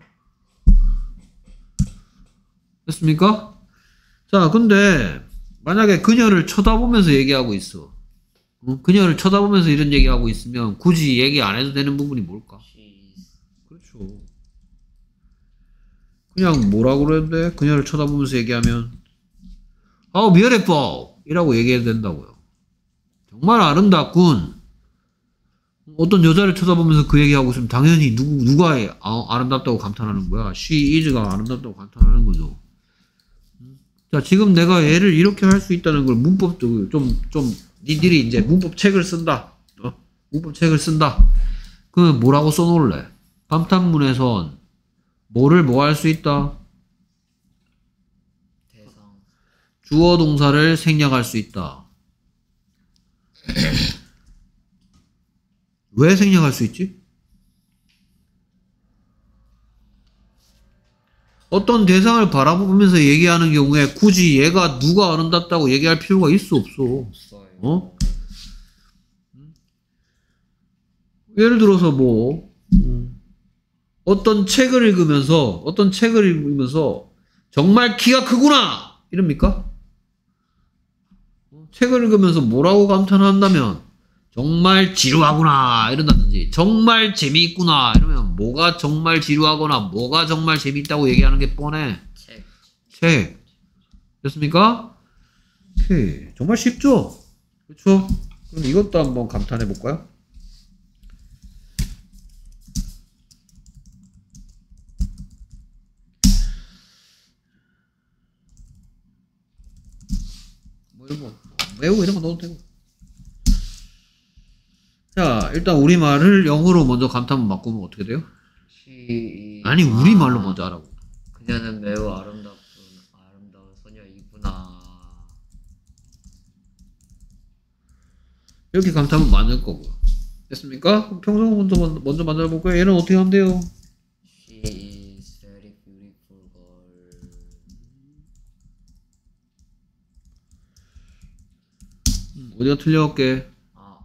됐습니까? 자, 근데 만약에 그녀를 쳐다보면서 얘기하고 있어. 어? 그녀를 쳐다보면서 이런 얘기하고 있으면 굳이 얘기 안 해도 되는 부분이 뭘까? she is. 그렇죠. 그냥 뭐라고 그래야 돼? 그녀를 쳐다보면서 얘기하면 How beautiful! 이라고 얘기해야 된다고요. 정말 아름답군. 어떤 여자를 쳐다보면서 그 얘기하고 있으면 당연히 누구, 누가 아, 아름답다고 감탄하는 거야? She is가 아름답다고 감탄하는 거죠. 자, 지금 내가 얘를 이렇게 할 수 있다는 걸 문법적으로 좀, 좀, 니들이 이제 문법 책을 쓴다. 어? 문법 책을 쓴다. 그러면 뭐라고 써놓을래? 감탄문에선 뭐를 뭐 할 수 있다? 대상. 주어 동사를 생략할 수 있다. 왜 생략할 수 있지? 어떤 대상을 바라보면서 얘기하는 경우에 굳이 얘가 누가 아름답다고 얘기할 필요가 있어 없어? 없어요. 어? 예를 들어서 뭐 음, 어떤 책을 읽으면서 어떤 책을 읽으면서 정말 키가 크구나 이럽니까? 책을 읽으면서 뭐라고 감탄한다면 정말 지루하구나 이런다든지 정말 재미있구나 이러면 뭐가 정말 지루하거나 뭐가 정말 재미있다고 얘기하는 게 뻔해. 책. 책 됐습니까? 오케이. 정말 쉽죠? 그렇죠? 그럼 이것도 한번 감탄해 볼까요? 뭐 이런 거 외우고 이런 거 넣어도 되고. 자, 일단 우리말을 영어로 먼저 감탄문 바꾸면 어떻게 돼요? She is- 아니, 우리말로 아, 먼저 하라고. 그녀는 매우 아름답군. 아름다운 소녀이구나. 이렇게 감탄문 만들 거고요. 됐습니까? 그럼 평소 먼저, 먼저 만들어 볼까요? 얘는 어떻게 하면 돼요? She is very beautiful girl. 음, 어디가 틀려갈게? 아,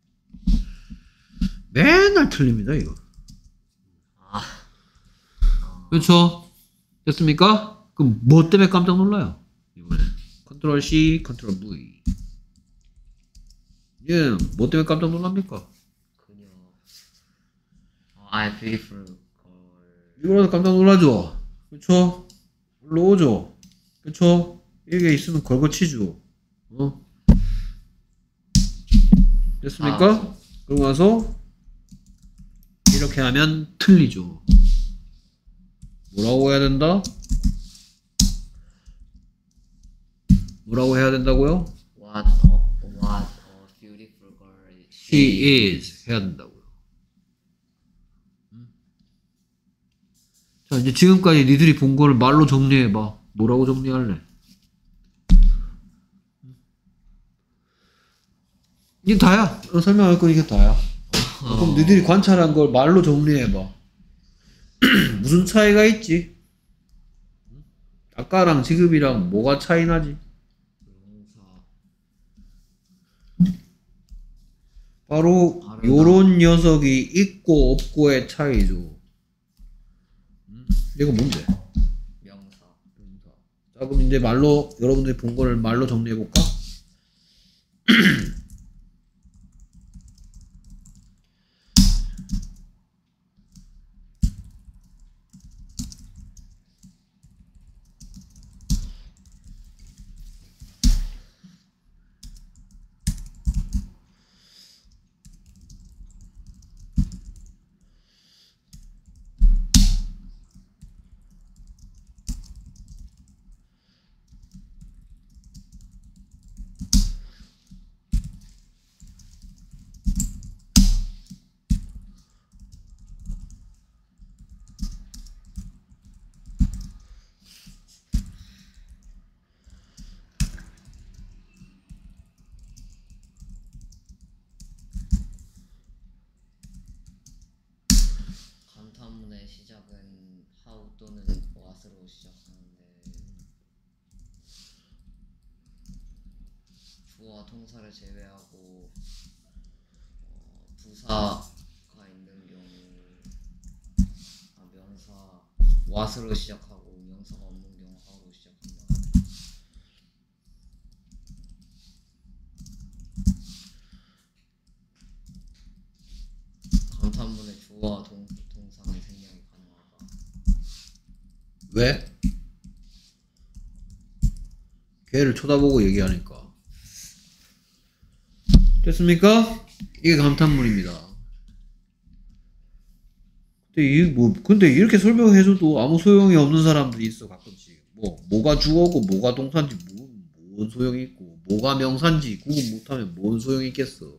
맨날 틀립니다, 이거. 아, 그렇죠? 됐습니까? 그럼 뭐 때문에 깜짝 놀라요? 이번에 컨트롤 C, 컨트롤 V. 얘는 뭐 때문에 깜짝 놀랍니까? 그녀. 어, I'm beautiful girl. 이거라도 깜짝 놀라죠? 그쵸? 올라오죠? 그쵸? 이게 있으면 걸거치죠? 어? 됐습니까? 아, 그러고 나서 이렇게 하면 틀리죠. 뭐라고 해야 된다? 뭐라고 해야 된다고요? What a, what a beautiful girl She is 해야 된다고요. 자, 이제 지금까지 니들이 본 거를 말로 정리해봐. 뭐라고 정리할래? 이게 다야. 어, 설명할 거 이게 다야. 어, 그럼 니들이 관찰한 걸 말로 정리해봐. 무슨 차이가 있지? 아까랑 지금이랑 뭐가 차이 나지? 바로 아름다워. 요런 녀석이 있고 없고의 차이죠. 음, 이거 뭔데? 명사. 자, 그럼 이제 말로 여러분들이 본 거를 말로 정리해 볼까? 감탄문의 시작은 how 또는 what으로 시작하는데 주어와 동사를 제외하고 어, 부사가 있는 경우 아, 명사 what으로 시작하고 명사가 없는 경우 how로 시작한다. 감탄문의 주어와 동, 동사는 생략이 가능하다. 왜? 걔를 쳐다보고 얘기하니까. 됐습니까? 이게 감탄문입니다. 근데 이 뭐 근데 이렇게 설명해줘도 아무 소용이 없는 사람들이 있어 가끔씩. 뭐 뭐가 주어고 뭐가 동사인지 뭐, 뭔 소용이 있고 뭐가 명사인지 구분 못하면 뭔 소용이 있겠어.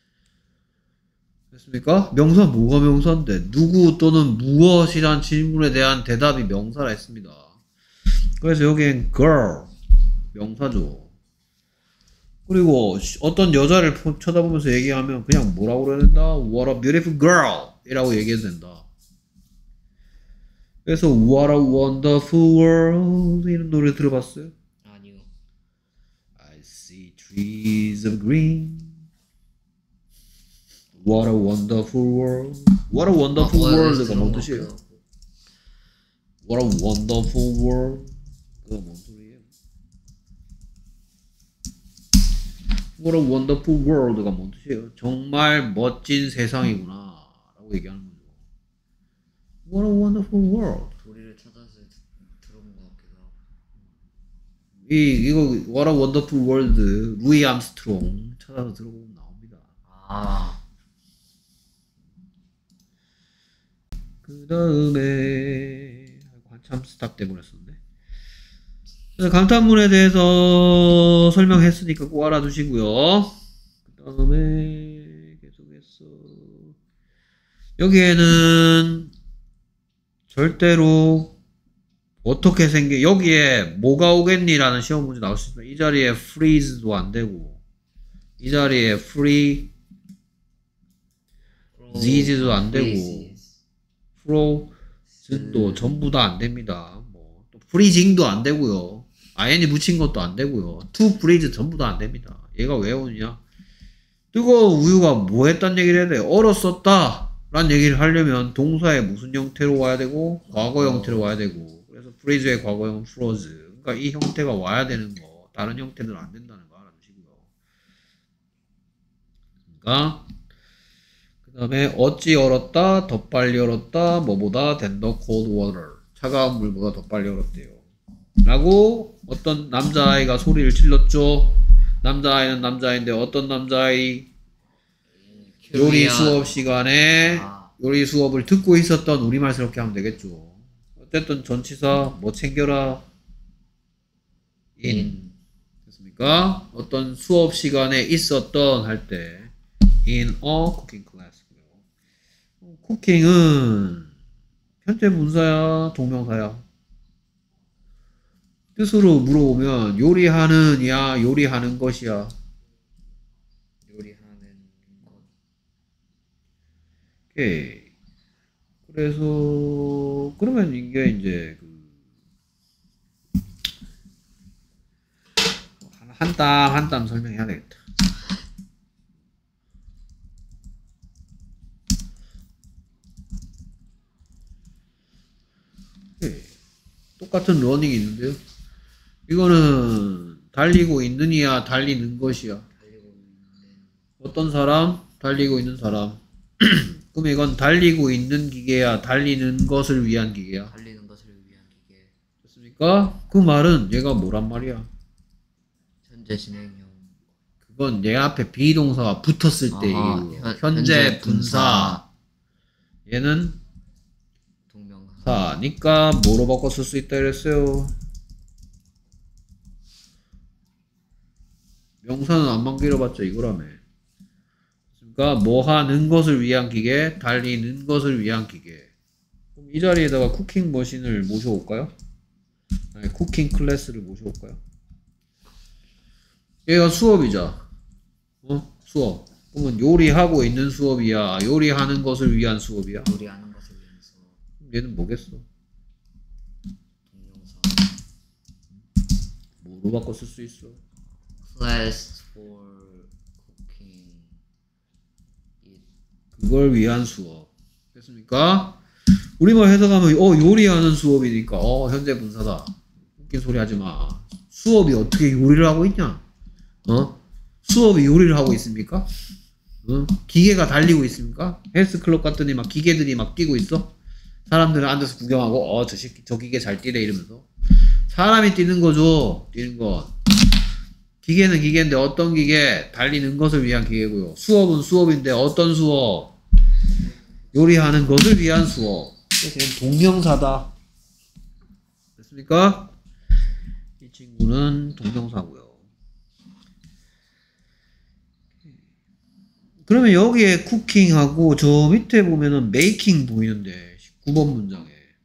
됐습니까? 명사 뭐가 명사인데 누구 또는 무엇이란 질문에 대한 대답이 명사라 했습니다. 그래서 여기엔 girl 명사죠. 그리고 어떤 여자를 쳐다보면서 얘기하면 그냥 뭐라고 그래야 된다? What a beautiful girl 이라고 얘기해도 된다. 그래서 What a wonderful world 이런 노래 들어봤어요? 아니요. I see trees of green. What a wonderful world. What a wonderful 아, world가 뭔 들어본 뜻이에요? 것 같기도 하고. What a wonderful world. 그거 뭔 소리예요? What a wonderful world가 뭔 뜻이에요? 정말 멋진 세상이구나 라고 얘기하는 거죠. What a wonderful world. 소리를 찾아서 드- 들어본 것 같기도 하고. 이 이거 What a wonderful world 루이 암스트롱 찾아서 들어보면 나옵니다. 아, 그 다음에 한참 스탑 돼버렸었네. 그래서 감탄문에 대해서 설명했으니까 꼭 알아두시고요. 그 다음에 계속해서 여기에는 절대로 어떻게 생겨 여기에 뭐가 오겠니라는 시험 문제 나올 수 있습니다. 이 자리에 freeze도 안 되고 이 자리에 free disease도 안 되고 frozen도 전부 다 안 됩니다. 뭐 또 freezing도 안 되고요. ing 붙인 것도 안 되고요. to freeze 전부 다 안 됩니다. 얘가 왜 오느냐? 뜨거운 우유가 뭐 했단 얘기를 해야 돼? 얼었었다 라는 얘기를 하려면 동사의 무슨 형태로 와야 되고 과거 형태로 와야 되고 그래서 freeze의 과거형은 froze. 그러니까 이 형태가 와야 되는 거 다른 형태는 안 된다는 거 알아두시고요. 그러니까 그 다음에 어찌 얼었다 더 빨리 얼었다 뭐보다 than the cold water 차가운 물보다 더 빨리 얼었대요 라고 어떤 남자아이가 소리를 질렀죠. 남자아이는 남자아이인데 어떤 남자아이 요리 수업 시간에 아. 요리 수업을 듣고 있었던 우리말스럽게 하면 되겠죠. 어쨌든 전치사 뭐 챙겨라 in, in. 됐습니까? 어떤 수업 시간에 있었던 할 때 in a cooking class고요. cooking은 현재 분사야 동명사야? 뜻으로 물어보면 요리하는 야 요리하는 것이야. 요리하는 것. 오케이. 그래서 그러면 이게 이제 그 한 땀 한 땀 설명해야 되겠다. 오케이. 똑같은 러닝이 있는데요. 이거는 달리고 있느냐 달리는 것이야. 달리고 있는. 어떤 사람? 달리고 있는 사람. 그럼 이건 달리고 있는 기계야 달리는 것을 위한 기계야. 달리는 것을 위한 기계. 됐습니까? 그 말은 얘가 뭐란 말이야? 현재 진행형. 그건 얘 앞에 비동사가 붙었을 때 아하, 얘기고 현- 현재 현재 분사. 얘는 동명사. 사니까 뭐로 바꿔 쓸 수 있다 이랬어요. 명사는 안만 길어봤자 이거라며. 그러니까 뭐 하는 것을 위한 기계, 달리는 것을 위한 기계. 그럼 이 자리에다가 쿠킹 머신을 모셔올까요? 아니, 쿠킹 클래스를 모셔올까요? 얘가 수업이자. 어? 수업. 그러면 요리하고 있는 수업이야? 요리하는 것을 위한 수업이야? 요리하는 것을 위한 수업. 얘는 뭐겠어? 동명사. 뭐로 바꿔 쓸 수 있어? Class for cooking. It. 그걸 위한 수업. 됐습니까? 우리말 해석하면 어 요리하는 수업이니까 어 현재 분사다. 웃긴 소리 하지 마. 수업이 어떻게 요리를 하고 있냐? 어? 수업이 요리를 하고 있습니까? 어? 기계가 달리고 있습니까? 헬스클럽 갔더니 막 기계들이 막 뛰고 있어? 사람들은 앉아서 구경하고 어 저 새끼 저 기계 잘 뛰네 이러면서. 사람이 뛰는 거죠. 뛰는 건. 기계는 기계인데 어떤 기계? 달리는 것을 위한 기계고요. 수업은 수업인데 어떤 수업? 요리하는 것을 위한 수업. 그래서 동명사다. 됐습니까? 이 친구는 동명사고요. 그러면 여기에 쿠킹하고 저 밑에 보면은 메이킹 보이는데 구 번 문장에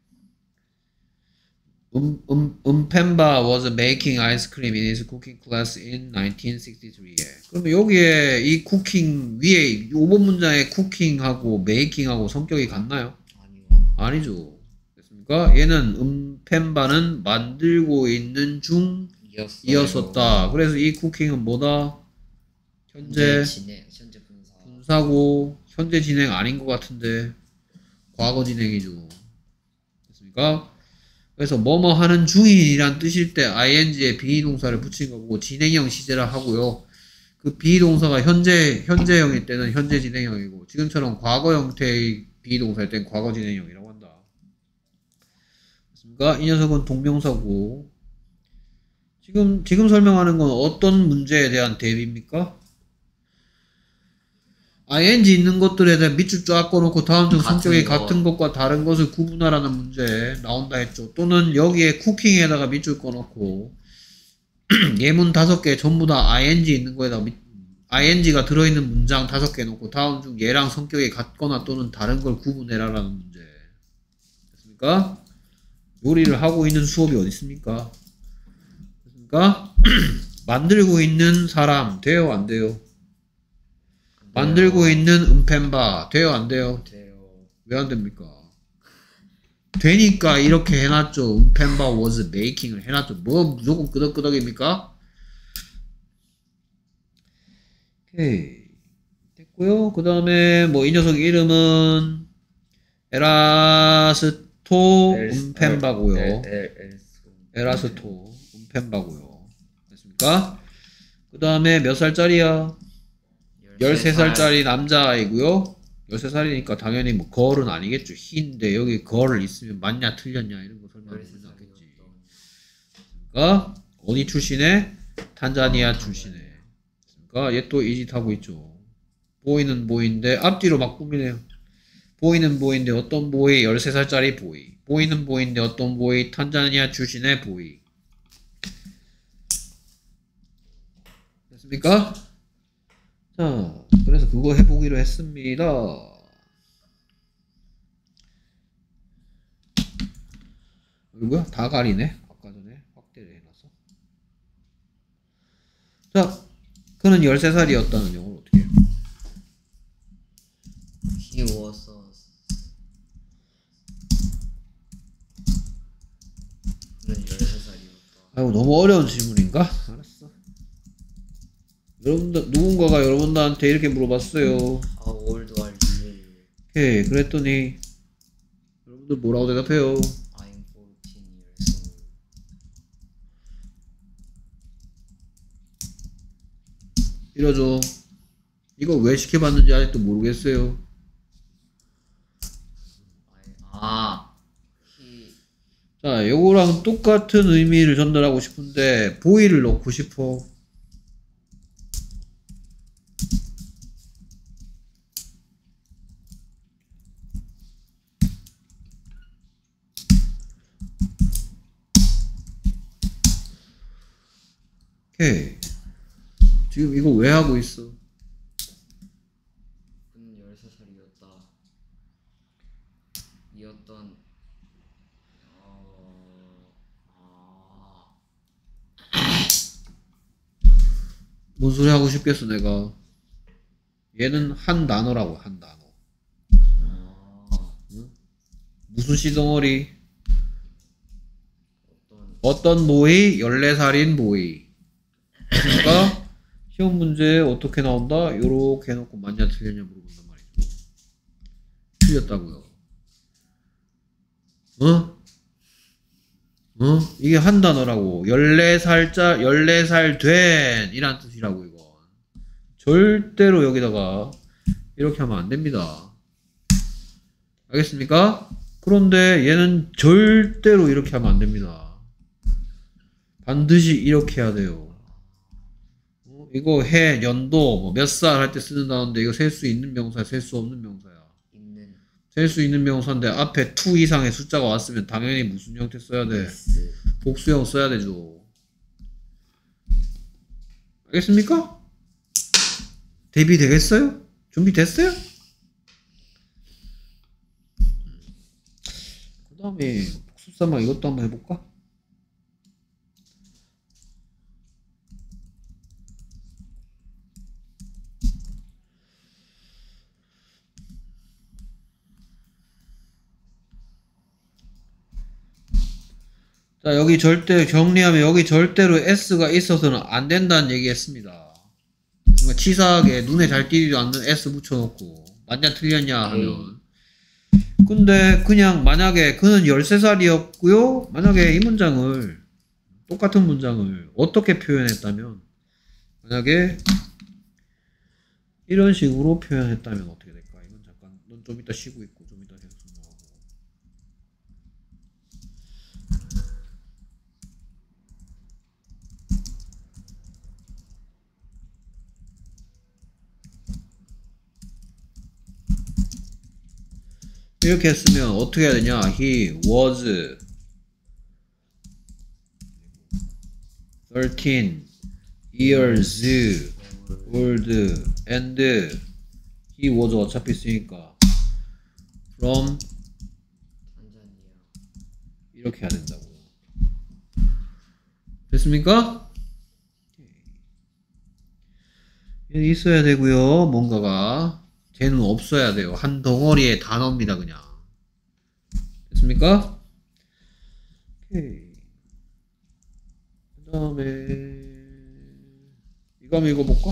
음, 음, 음펜바 was making ice cream in his cooking class in nineteen sixty-three에 그러면 여기에 이 쿠킹 위에 오 번 문장에 쿠킹하고 메이킹하고 성격이 같나요? 아니요. 아니죠. 됐습니까? 얘는 음펜바는 만들고 있는 중이었었다. 그래서 이 쿠킹은 뭐다? 현재 진행, 현재 분사. 분사고 현재 진행 아닌 것 같은데 과거 진행이죠. 됐습니까? 그래서 뭐뭐 하는 중이란 뜻일 때 ing에 비동사를 붙인 거 보고 진행형 시제라 하고요. 그 비동사가 현재 현재형일 때는 현재 진행형이고 지금처럼 과거 형태의 비동사일 때는 과거 진행형이라고 한다. 됐습니까? 이 녀석은 동명사고 지금 지금 설명하는 건 어떤 문제에 대한 대비입니까? ing 있는 것들에 대한 밑줄 쫙 꺼놓고 다음 중 성격이 것. 같은 것과 다른 것을 구분하라는 문제 나온다 했죠. 또는 여기에 쿠킹에다가 밑줄 꺼놓고 예문 다섯 개 전부 다 ing 있는 거에다 ing가 들어있는 문장 다섯 개 놓고 다음 중 얘랑 성격이 같거나 또는 다른 걸 구분해라라는 문제. 됐습니까? 요리를 하고 있는 수업이 어디 있습니까? 됐습니까? 만들고 있는 사람 돼요 안 돼요? 만들고 있는 음펜바 돼요 안 돼요? 돼요. 왜 안 됩니까? 되니까 이렇게 해놨죠. 음펜바 was making을 해놨죠. 뭐 무조건 끄덕끄덕입니까? 오케이 됐고요. 그 다음에 뭐 이 녀석 이름은 에라스토 음펜바고요. 에라스토 음펜바고요. 됐습니까? 그 다음에 몇 살짜리야? 열세 살짜리 남자아이고요. 열세 살이니까 당연히 뭐 걸은 아니겠죠. 희인데 여기 걸을 있으면 맞냐 틀렸냐 이런 거 설명하지 않겠지. 그러니까 어디 출신에? 탄자니아 출신에. 그러니까 얘 또 이 짓 하고 있죠. 보이는 보이인데 앞뒤로 막 꾸미네요. 보이는 보이인데 어떤 보이? 열세 살짜리 보이. 보이는 보이인데 어떤 보이? 탄자니아 출신의 보이. 됐습니까? 자, 그래서 그거 해보기로 했습니다. 이거야? 다 가리네? 아까 전에 확대를 해놔서. 자, 그는 열세 살이었다는 영어를 어떻게 해요? He was a... 그는 열세 살이었다. 아이고, 너무 어려운 질문인가? 알았어. 여러분들, 누군가가 여러분들한테 이렇게 물어봤어요. How old are you? 오케이, 그랬더니 여러분들 뭐라고 대답해요? I'm fourteen years old. 이러죠. 이거 왜 시켜봤는지 아직도 모르겠어요. 아, he... 자, 요거랑 똑같은 의미를 전달하고 싶은데 보이를 넣고 싶어. 오케이. 지금 이거 왜 하고 있어? 그는 열세 살이었다. 이었던 어... 아... 뭔 소리 하고 싶겠어 내가. 얘는 한 단어라고. 한 단어. 아... 응? 무슨 씨덩어리? 어떤 어떤 보이? 열네 살인 보이. 그러니까 시험 문제에 어떻게 나온다? 요렇게 해놓고 맞냐 틀렸냐 물어본단 말이죠. 틀렸다고요. 어? 어? 이게 한 단어라고. 열네 살짜 열네 살 된 이란 뜻이라고 이건. 절대로 여기다가 이렇게 하면 안 됩니다. 알겠습니까? 그런데 얘는 절대로 이렇게 하면 안 됩니다. 반드시 이렇게 해야 돼요. 어? 이거 해, 연도, 뭐 몇 살 할 때 쓰는 단어인데 이거 셀 수 있는 명사야, 셀 수 없는 명사야? 있는. 셀 수 있는 명사인데 앞에 이 이상의 숫자가 왔으면 당연히 무슨 형태 써야 돼? S. 복수형 써야 되죠. 알겠습니까? 대비 되겠어요? 준비됐어요? 그 다음에 복습사막 이것도 한번 해볼까? 자, 여기 절대 정리하면 여기 절대로 S가 있어서는 안 된다는 얘기 했습니다. 그러니까 치사하게 눈에 잘 띄지도 않는 S 붙여놓고 맞냐 틀렸냐 하면 근데 그냥 만약에 그는 열세 살이었고요 만약에 이 문장을 똑같은 문장을 어떻게 표현했다면 만약에 이런 식으로 표현했다면 어떻게 될까? 이건 잠깐 넌 좀 이따 쉬고 있고 좀 이따 계속 나오고 이렇게 했으면 어떻게 해야 되냐? He was thirteen years old and he was 어차피 쓰니까 from 탄자니아. 이렇게 해야 된다고. 됐습니까? 얘는 있어야 되고요. 뭔가가 쟤는 없어야 돼요. 한 덩어리의 단어입니다. 그냥. 됐습니까? 오케이. 그 다음에 이거 한번 읽어볼까?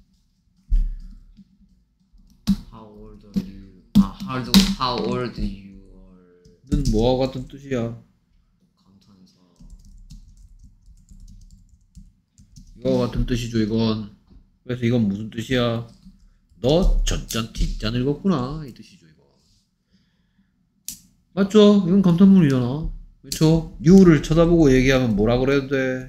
How old are you? 아, how, do, how old you are? 는 뭐와 같은 뜻이야? 감탄사. 이거와 같은 뜻이죠. 이건. 그래서 이건 무슨 뜻이야? 너 전짠 진짠 읽었구나 이 뜻이죠. 이거 맞죠? 이건 감탄문이잖아. 그렇죠? you를 쳐다보고 얘기하면 뭐라 그래도 돼?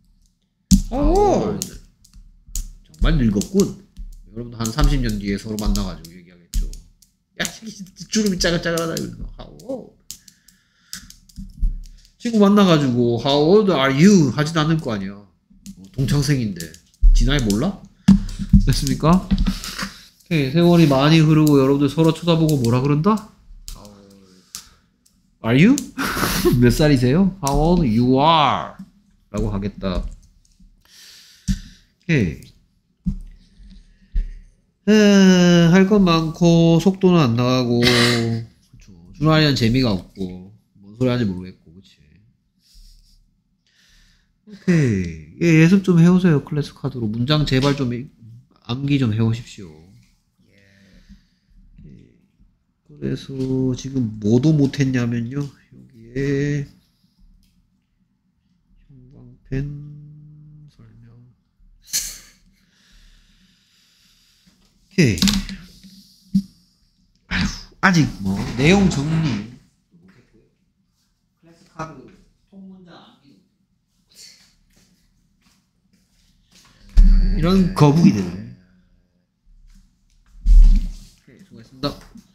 아, 정말 늙었군. 여러분도 한 삼십 년 뒤에 서로 만나가지고 얘기하겠죠. 야, 주름이 짜글짜글하다 이러면서 how old? 친구 만나가지고 how old are you 하지도 않을 거 아니야. 동창생인데 지 나이 몰라? 됐습니까? 오케이, 세월이 많이 흐르고 여러분들 서로 쳐다보고 뭐라 그런다? How old? Are you? 몇 살이세요? How old you are? 라고 하겠다. 오케이. 할 건 많고 속도는 안 나가고 그렇죠. 준하려는 재미가 없고 뭔 소리 하는지 모르겠고 그치? 오케이. 예, 예습 좀 해오세요. 클래스 카드로 문장 제발 좀 암기 좀 해오십시오. 그래서 지금 뭐도 못했냐면요 여기에 형광펜 설명 오케이 아휴, 아직 뭐 내용 정리 클래스 카드 통문장 암기 이런 거북이들 오케이 수고했습니다.